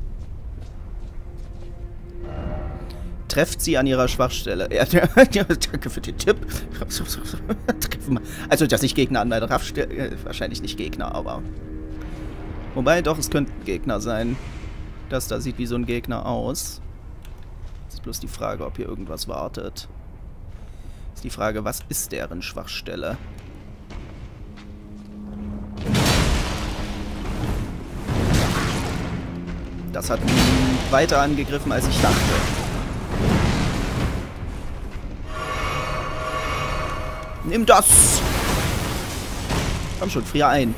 Trefft sie an ihrer Schwachstelle. Ja, danke für den Tipp. Also, dass ich Gegner an meiner Raffstelle... wahrscheinlich nicht Gegner, aber... Wobei, doch, es könnte ein Gegner sein. Das da sieht wie so ein Gegner aus. Jetzt ist bloß die Frage, ob hier irgendwas wartet. Ist die Frage, was ist deren Schwachstelle? Das hat weiter angegriffen, als ich dachte. Nimm das! Komm schon, frier ein.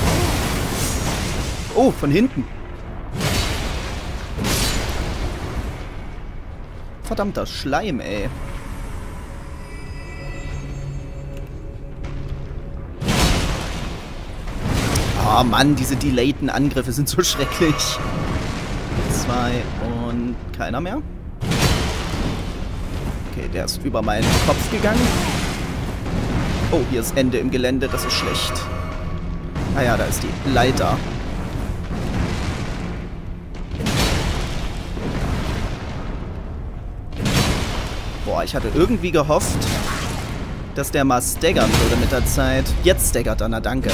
Oh, von hinten. Verdammter Schleim, ey. Oh Mann, diese delayten Angriffe sind so schrecklich. 2 und keiner mehr. Okay, der ist über meinen Kopf gegangen. Oh, hier ist Ende im Gelände, das ist schlecht. Ah ja, da ist die Leiter. Boah, ich hatte irgendwie gehofft, dass der mal staggern würde mit der Zeit. Jetzt staggert er, na danke.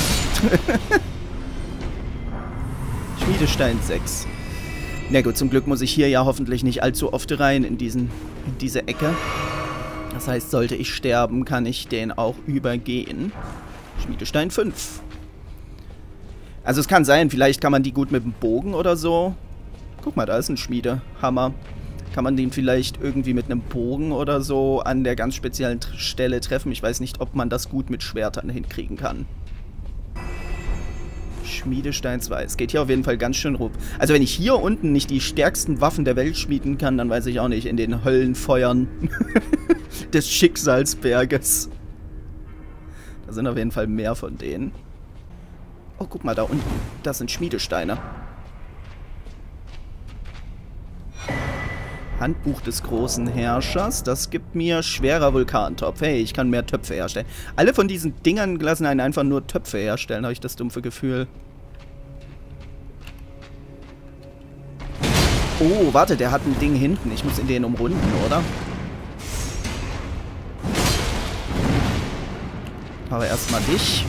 Schmiedestein 6. Na gut, zum Glück muss ich hier ja hoffentlich nicht allzu oft rein in diese Ecke. Das heißt, sollte ich sterben, kann ich den auch übergehen. Schmiedestein 5. Also es kann sein, vielleicht kann man die gut mit dem Bogen oder so. Guck mal, da ist ein Schmiedehammer. Kann man den vielleicht irgendwie mit einem Bogen oder so an der ganz speziellen Stelle treffen. Ich weiß nicht, ob man das gut mit Schwertern hinkriegen kann. Schmiedestein 2. Es geht hier auf jeden Fall ganz schön rup. Also wenn ich hier unten nicht die stärksten Waffen der Welt schmieden kann, dann weiß ich auch nicht, in den Höllenfeuern des Schicksalsberges. Da sind auf jeden Fall mehr von denen. Oh, guck mal, da unten. Das sind Schmiedesteine. Handbuch des großen Herrschers. Das gibt mir schwerer Vulkantopf. Hey, ich kann mehr Töpfe herstellen. Alle von diesen Dingern lassen einen einfach nur Töpfe herstellen, habe ich das dumpfe Gefühl. Oh, warte, der hat ein Ding hinten. Ich muss in den umrunden, oder? Aber erstmal dich.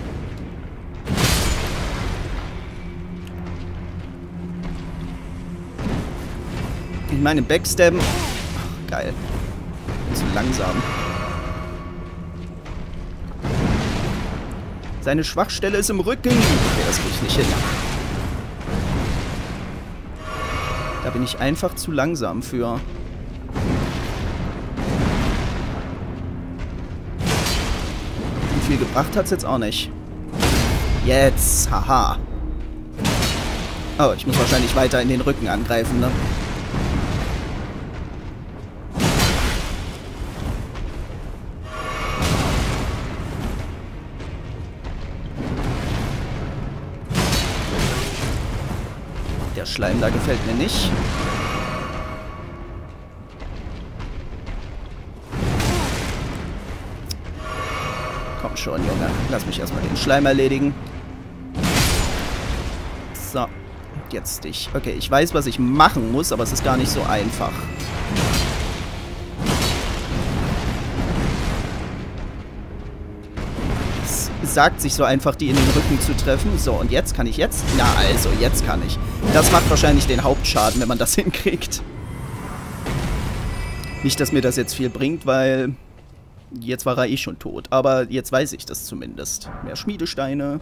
Ich meine, Backstabben. Ach, geil. Zu langsam. Seine Schwachstelle ist im Rücken. Okay, das krieg ich nicht hin. Da bin ich einfach zu langsam für. Und viel gebracht hat's jetzt auch nicht. Jetzt, haha. Oh, ich muss wahrscheinlich weiter in den Rücken angreifen, ne? Der Schleim da gefällt mir nicht. Komm schon, Junge. Lass mich erstmal den Schleim erledigen. So. Und jetzt dich. Okay, ich weiß, was ich machen muss, aber es ist gar nicht so einfach. So. sagt sich so einfach, die in den Rücken zu treffen. So, und jetzt kann ich jetzt? Na, also, jetzt kann ich. Das macht wahrscheinlich den Hauptschaden, wenn man das hinkriegt. Nicht, dass mir das jetzt viel bringt, weil jetzt war er eh schon tot. Aber jetzt weiß ich das zumindest. Mehr Schmiedesteine.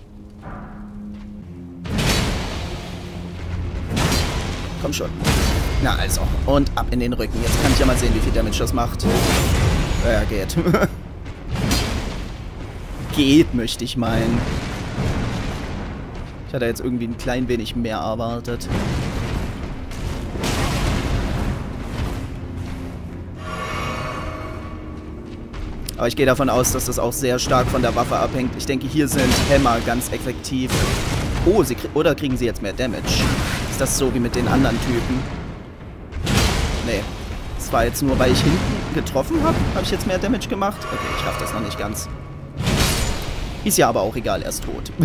Komm schon. Na also. Und ab in den Rücken. Jetzt kann ich ja mal sehen, wie viel Damage das macht. Ja, geht. Geht, möchte ich meinen. Ich hatte jetzt irgendwie ein klein wenig mehr erwartet. Aber ich gehe davon aus, dass das auch sehr stark von der Waffe abhängt. Ich denke, hier sind Hämmer ganz effektiv. Oh, oder kriegen sie jetzt mehr Damage? Ist das so wie mit den anderen Typen? Nee. Das war jetzt nur, weil ich hinten getroffen habe. Habe ich jetzt mehr Damage gemacht? Okay, ich schaffe das noch nicht ganz. Ist ja aber auch egal, er ist tot.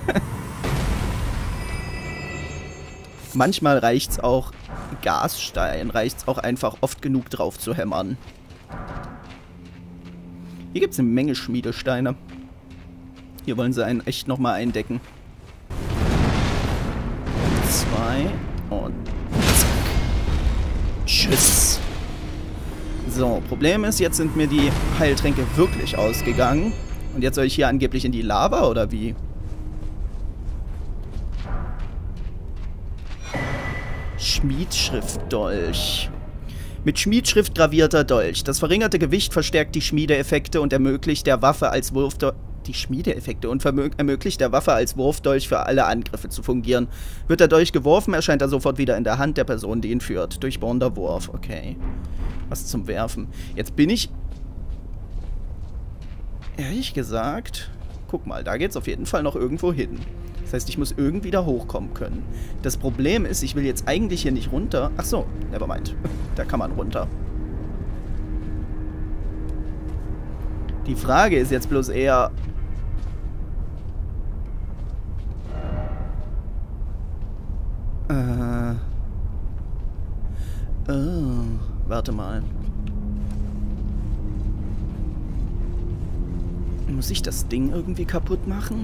Manchmal reicht's auch, Gasstein, reicht's auch einfach oft genug drauf zu hämmern. Hier gibt es eine Menge Schmiedesteine. Hier wollen sie einen echt nochmal eindecken. 2 und zack. Tschüss. So, Problem ist, jetzt sind mir die Heiltränke wirklich ausgegangen. Und jetzt soll ich hier angeblich in die Lava, oder wie? Schmiedschriftdolch. Mit Schmiedschrift gravierter Dolch. Das verringerte Gewicht verstärkt die Schmiedeeffekte und ermöglicht der Waffe als Wurfdolch ermöglicht der Waffe als Wurfdolch für alle Angriffe zu fungieren. Wird der Dolch geworfen, erscheint er sofort wieder in der Hand der Person, die ihn führt. Durchbohrender Wurf. Okay. Was zum Werfen. Jetzt bin ich... Ehrlich gesagt... Guck mal, da geht's auf jeden Fall noch irgendwo hin. Das heißt, ich muss irgendwie da hochkommen können. Das Problem ist, ich will jetzt eigentlich hier nicht runter. Ach so, nevermind. Da kann man runter. Die Frage ist jetzt bloß eher... warte mal. Muss ich das Ding irgendwie kaputt machen?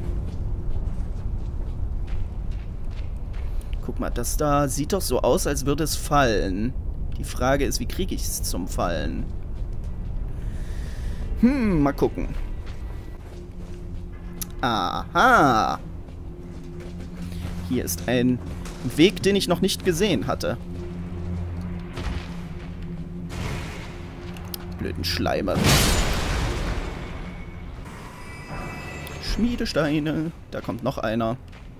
Guck mal, das da sieht doch so aus, als würde es fallen. Die Frage ist, wie kriege ich es zum Fallen? Mal gucken. Aha. Hier ist ein Weg, den ich noch nicht gesehen hatte. Blöden Schleime. Schmiedesteine. Da kommt noch einer.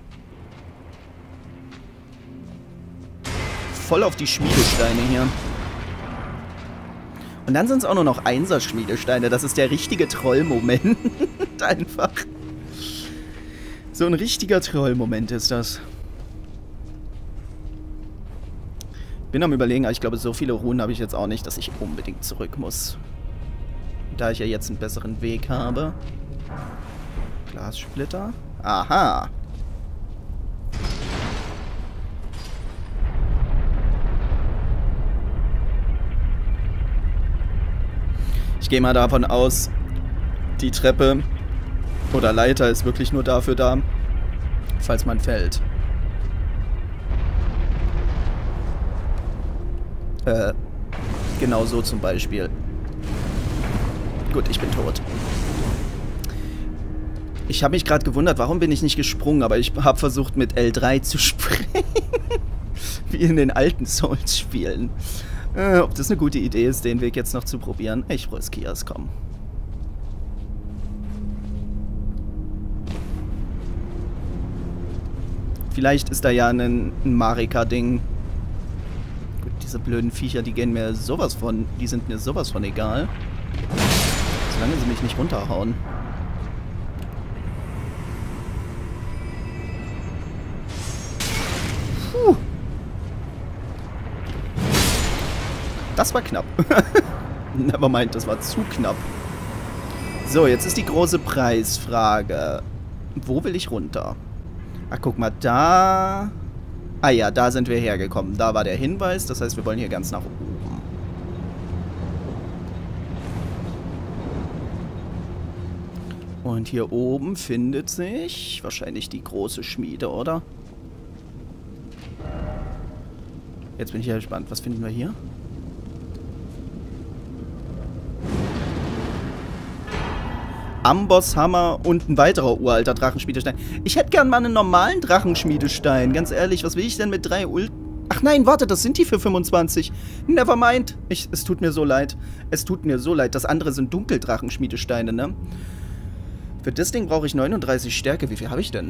Voll auf die Schmiedesteine hier. Und dann sind es auch nur noch Einser-Schmiedesteine. Das ist der richtige Trollmoment. Einfach. So ein richtiger Trollmoment ist das. Bin am Überlegen, aber ich glaube, so viele Runen habe ich jetzt auch nicht, dass ich unbedingt zurück muss. Da ich ja jetzt einen besseren Weg habe. Glassplitter. Aha. Ich gehe mal davon aus, die Treppe oder Leiter ist wirklich nur dafür da, falls man fällt. Genau so zum Beispiel. Gut, ich bin tot. Ich habe mich gerade gewundert, warum bin ich nicht gesprungen, aber ich habe versucht mit L3 zu springen. Wie in den alten Souls-Spielen. Ob das eine gute Idee ist, den Weg jetzt noch zu probieren? Ich riskiere es, komm. Vielleicht ist da ja ein Marika-Ding. Gut, diese blöden Viecher, die gehen mir sowas von... Die sind mir sowas von egal. Solange sie mich nicht runterhauen. Puh. Das war knapp. Nevermind, das war zu knapp. So, jetzt ist die große Preisfrage. Wo will ich runter? Ach, guck mal, da... Ah ja, da sind wir hergekommen. Da war der Hinweis, das heißt, wir wollen hier ganz nach oben. Und hier oben findet sich wahrscheinlich die große Schmiede, oder? Jetzt bin ich ja gespannt. Was finden wir hier? Ambosshammer und ein weiterer uralter Drachenschmiedestein. Ich hätte gern mal einen normalen Drachenschmiedestein. Ganz ehrlich, was will ich denn mit 3 Ach nein, warte, das sind die für 25. Nevermind. Es tut mir so leid. Es tut mir so leid. Das andere sind Dunkeldrachenschmiedesteine, ne? Für das Ding brauche ich 39 Stärke. Wie viel habe ich denn?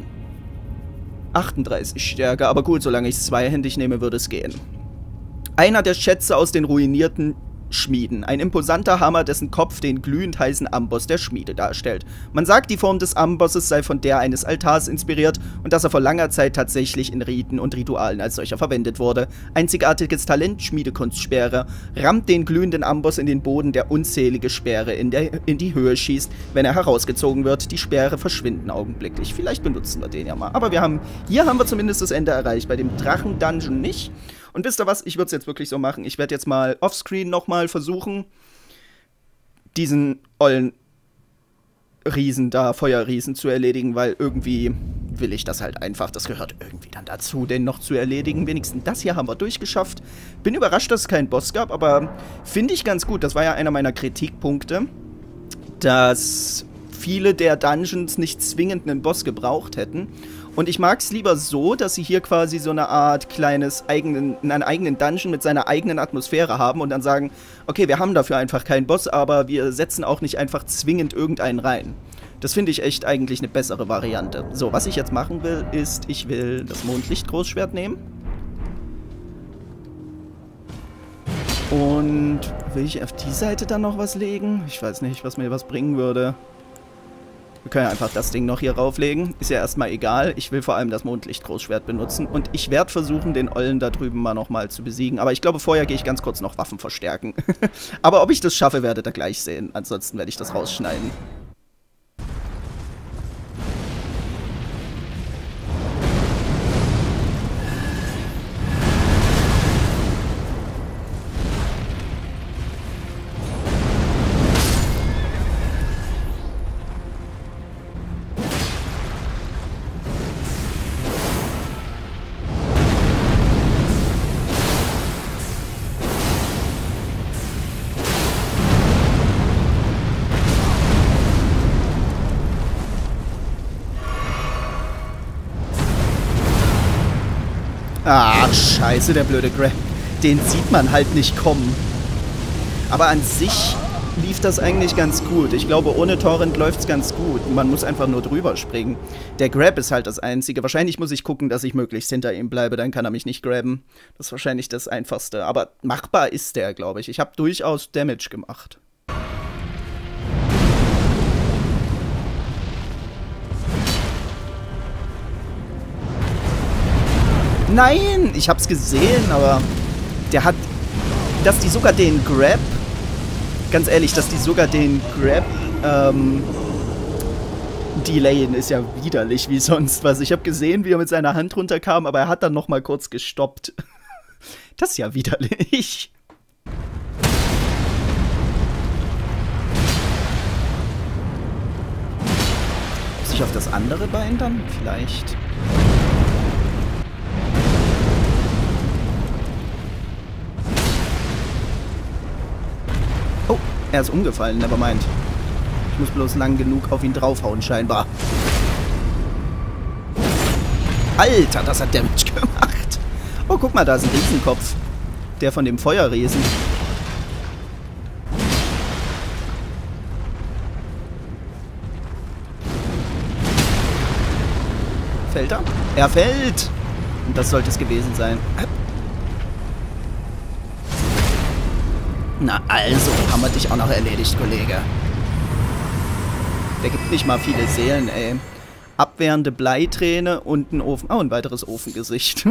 38 Stärke. Aber gut, solange ich es zweihändig nehme, würde es gehen. Einer der Schätze aus den ruinierten Schmieden. Ein imposanter Hammer, dessen Kopf den glühend heißen Amboss der Schmiede darstellt. Man sagt, die Form des Ambosses sei von der eines Altars inspiriert und dass er vor langer Zeit tatsächlich in Riten und Ritualen als solcher verwendet wurde. Einzigartiges Talent, Schmiedekunstsperre, rammt den glühenden Amboss in den Boden, der unzählige Speere in die Höhe schießt, wenn er herausgezogen wird. Die Speere verschwinden augenblicklich. Vielleicht benutzen wir den ja mal. Aber hier haben wir zumindest das Ende erreicht. Bei dem Drachen-Dungeon nicht. Und wisst ihr was? Ich würde es jetzt wirklich so machen. Ich werde jetzt mal offscreen nochmal versuchen, diesen ollen Riesen da, Feuerriesen zu erledigen, weil irgendwie will ich das halt einfach. Das gehört irgendwie dann dazu, den noch zu erledigen. Wenigstens das hier haben wir durchgeschafft. Bin überrascht, dass es keinen Boss gab, aber finde ich ganz gut. Das war ja einer meiner Kritikpunkte, dass viele der Dungeons nicht zwingend einen Boss gebraucht hätten. Und ich mag es lieber so, dass sie hier quasi so eine Art einen eigenen Dungeon mit seiner eigenen Atmosphäre haben und dann sagen, okay, wir haben dafür einfach keinen Boss, aber wir setzen auch nicht einfach zwingend irgendeinen rein. Das finde ich echt eigentlich eine bessere Variante. So, was ich jetzt machen will, ist, ich will das Mondlicht-Großschwert nehmen. Und will ich auf die Seite dann noch was legen? Ich weiß nicht, was mir was bringen würde. Wir können ja einfach das Ding noch hier rauflegen. Ist ja erstmal egal. Ich will vor allem das Mondlicht-Großschwert benutzen. Und ich werde versuchen, den Ollen da drüben mal nochmal zu besiegen. Aber ich glaube, vorher gehe ich ganz kurz noch Waffen verstärken. Aber ob ich das schaffe, werdet ihr gleich sehen. Ansonsten werde ich das rausschneiden. Ah, scheiße, der blöde Grab. Den sieht man halt nicht kommen. Aber an sich lief das eigentlich ganz gut. Ich glaube, ohne Torrent läuft es ganz gut. Man muss einfach nur drüber springen. Der Grab ist halt das Einzige. Wahrscheinlich muss ich gucken, dass ich möglichst hinter ihm bleibe. Dann kann er mich nicht grabben. Das ist wahrscheinlich das Einfachste. Aber machbar ist der, glaube ich. Ich habe durchaus Damage gemacht. Nein, ich hab's gesehen, aber der hat, dass die sogar den Grab, ganz ehrlich, dass die sogar den Grab delayen, ist ja widerlich wie sonst was. Ich habe gesehen, wie er mit seiner Hand runterkam, aber er hat dann noch mal kurz gestoppt. Das ist ja widerlich. Muss ich auf das andere Bein dann? Vielleicht. Oh, er ist umgefallen, nevermind. Ich muss bloß lang genug auf ihn draufhauen, scheinbar. Alter, das hat Damage gemacht. Oh, guck mal, da ist ein Riesenkopf. Der von dem Feuerriesen. Fällt er? Er fällt! Und das sollte es gewesen sein. Na also, haben wir dich auch noch erledigt, Kollege. Der gibt nicht mal viele Seelen, ey. Abwehrende Bleiträne und ein Ofen... Oh, ein weiteres Ofengesicht.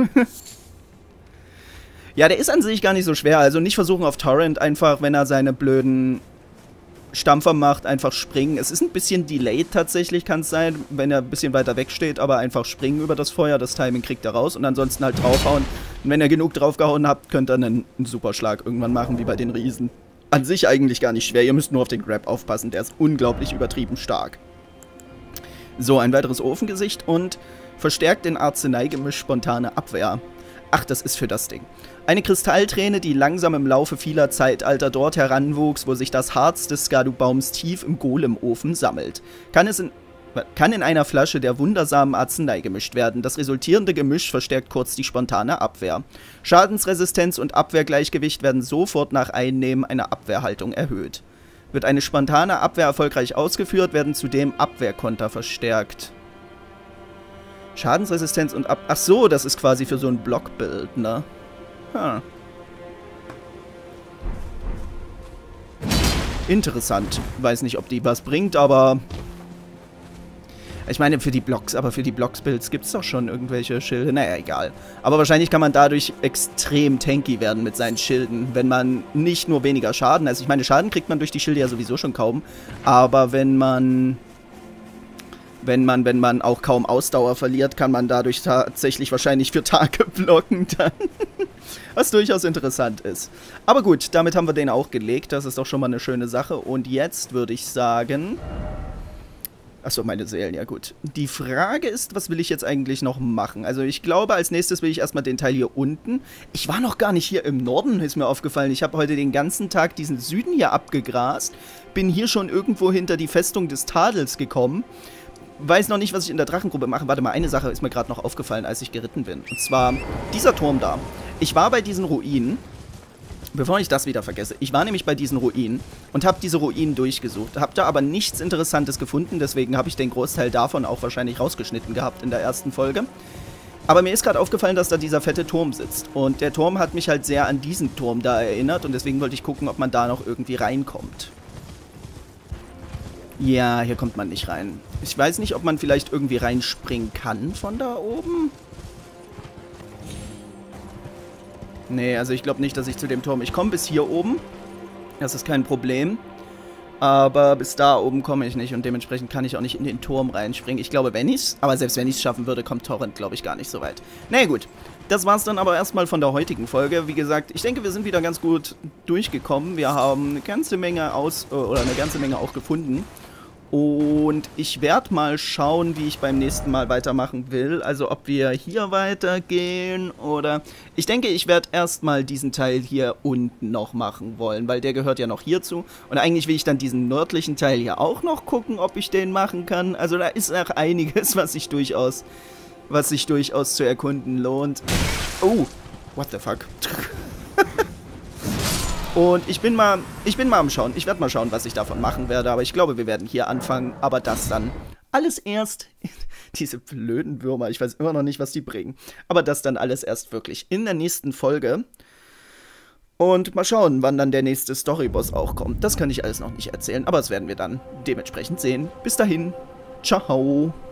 Ja, der ist an sich gar nicht so schwer. Also nicht versuchen auf Torrent einfach, wenn er seine blöden Stampfer macht, einfach springen. Es ist ein bisschen delayed tatsächlich, kann es sein, wenn er ein bisschen weiter weg steht, aber einfach springen über das Feuer. Das Timing kriegt er raus und ansonsten halt draufhauen. Und wenn ihr genug draufgehauen habt, könnt ihr einen Superschlag irgendwann machen, wie bei den Riesen. An sich eigentlich gar nicht schwer. Ihr müsst nur auf den Grab aufpassen. Der ist unglaublich übertrieben stark. So, ein weiteres Ofengesicht und verstärkt in Arzneigemisch spontane Abwehr. Ach, das ist für das Ding. Eine Kristallträne, die langsam im Laufe vieler Zeitalter dort heranwuchs, wo sich das Harz des Skadu-Baums tief im Golemofen sammelt. Kann in einer Flasche der wundersamen Arznei gemischt werden. Das resultierende Gemisch verstärkt kurz die spontane Abwehr. Schadensresistenz und Abwehrgleichgewicht werden sofort nach Einnehmen einer Abwehrhaltung erhöht. Wird eine spontane Abwehr erfolgreich ausgeführt, werden zudem Abwehrkonter verstärkt. Schadensresistenz und Ach so, das ist quasi für so ein Blockbild, ne? Hm. Interessant. Weiß nicht, ob die was bringt, aber... Ich meine, für die Blocks-Builds gibt es doch schon irgendwelche Schilde. Naja, egal. Aber wahrscheinlich kann man dadurch extrem tanky werden mit seinen Schilden, wenn man nicht nur weniger Schaden... Also ich meine, Schaden kriegt man durch die Schilde ja sowieso schon kaum. Aber wenn man auch kaum Ausdauer verliert, kann man dadurch tatsächlich wahrscheinlich für Tage blocken dann. Was durchaus interessant ist. Aber gut, damit haben wir den auch gelegt. Das ist doch schon mal eine schöne Sache. Und jetzt würde ich sagen... Achso, meine Seelen, ja gut. Die Frage ist, was will ich jetzt eigentlich noch machen? Also ich glaube, als nächstes will ich erstmal den Teil hier unten. Ich war noch gar nicht hier im Norden, ist mir aufgefallen. Ich habe heute den ganzen Tag diesen Süden hier abgegrast. Bin hier schon irgendwo hinter die Festung des Tadels gekommen. Weiß noch nicht, was ich in der Drachengruppe mache. Warte mal, eine Sache ist mir gerade noch aufgefallen, als ich geritten bin. Und zwar dieser Turm da. Ich war bei diesen Ruinen. Bevor ich das wieder vergesse, ich war nämlich bei diesen Ruinen und habe diese Ruinen durchgesucht, habe da aber nichts Interessantes gefunden, deswegen habe ich den Großteil davon auch wahrscheinlich rausgeschnitten gehabt in der ersten Folge. Aber mir ist gerade aufgefallen, dass da dieser fette Turm sitzt und der Turm hat mich halt sehr an diesen Turm da erinnert und deswegen wollte ich gucken, ob man da noch irgendwie reinkommt. Ja, hier kommt man nicht rein. Ich weiß nicht, ob man vielleicht irgendwie reinspringen kann von da oben. Nee, also ich glaube nicht, dass ich zu dem Turm... Ich komme bis hier oben. Das ist kein Problem. Aber bis da oben komme ich nicht. Und dementsprechend kann ich auch nicht in den Turm reinspringen. Ich glaube, wenn ich's... Aber selbst wenn ich es schaffen würde, kommt Torrent, glaube ich, gar nicht so weit. Na nee, gut. Das war's dann aber erstmal von der heutigen Folge. Wie gesagt, ich denke, wir sind wieder ganz gut durchgekommen. Wir haben eine ganze Menge auch gefunden. Und ich werde mal schauen, wie ich beim nächsten Mal weitermachen will. Also ob wir hier weitergehen oder... Ich denke, ich werde erstmal diesen Teil hier unten noch machen wollen, weil der gehört ja noch hierzu. Und eigentlich will ich dann diesen nördlichen Teil hier auch noch gucken, ob ich den machen kann. Also da ist auch einiges, was sich durchaus zu erkunden lohnt. Oh, what the fuck? Und ich bin mal am Schauen. Ich werde mal schauen, was ich davon machen werde. Aber ich glaube, wir werden hier anfangen. Aber das dann alles erst... Diese blöden Würmer, ich weiß immer noch nicht, was die bringen. Aber das dann alles erst wirklich in der nächsten Folge. Und mal schauen, wann dann der nächste Storyboss auch kommt. Das kann ich alles noch nicht erzählen. Aber das werden wir dann dementsprechend sehen. Bis dahin. Ciao.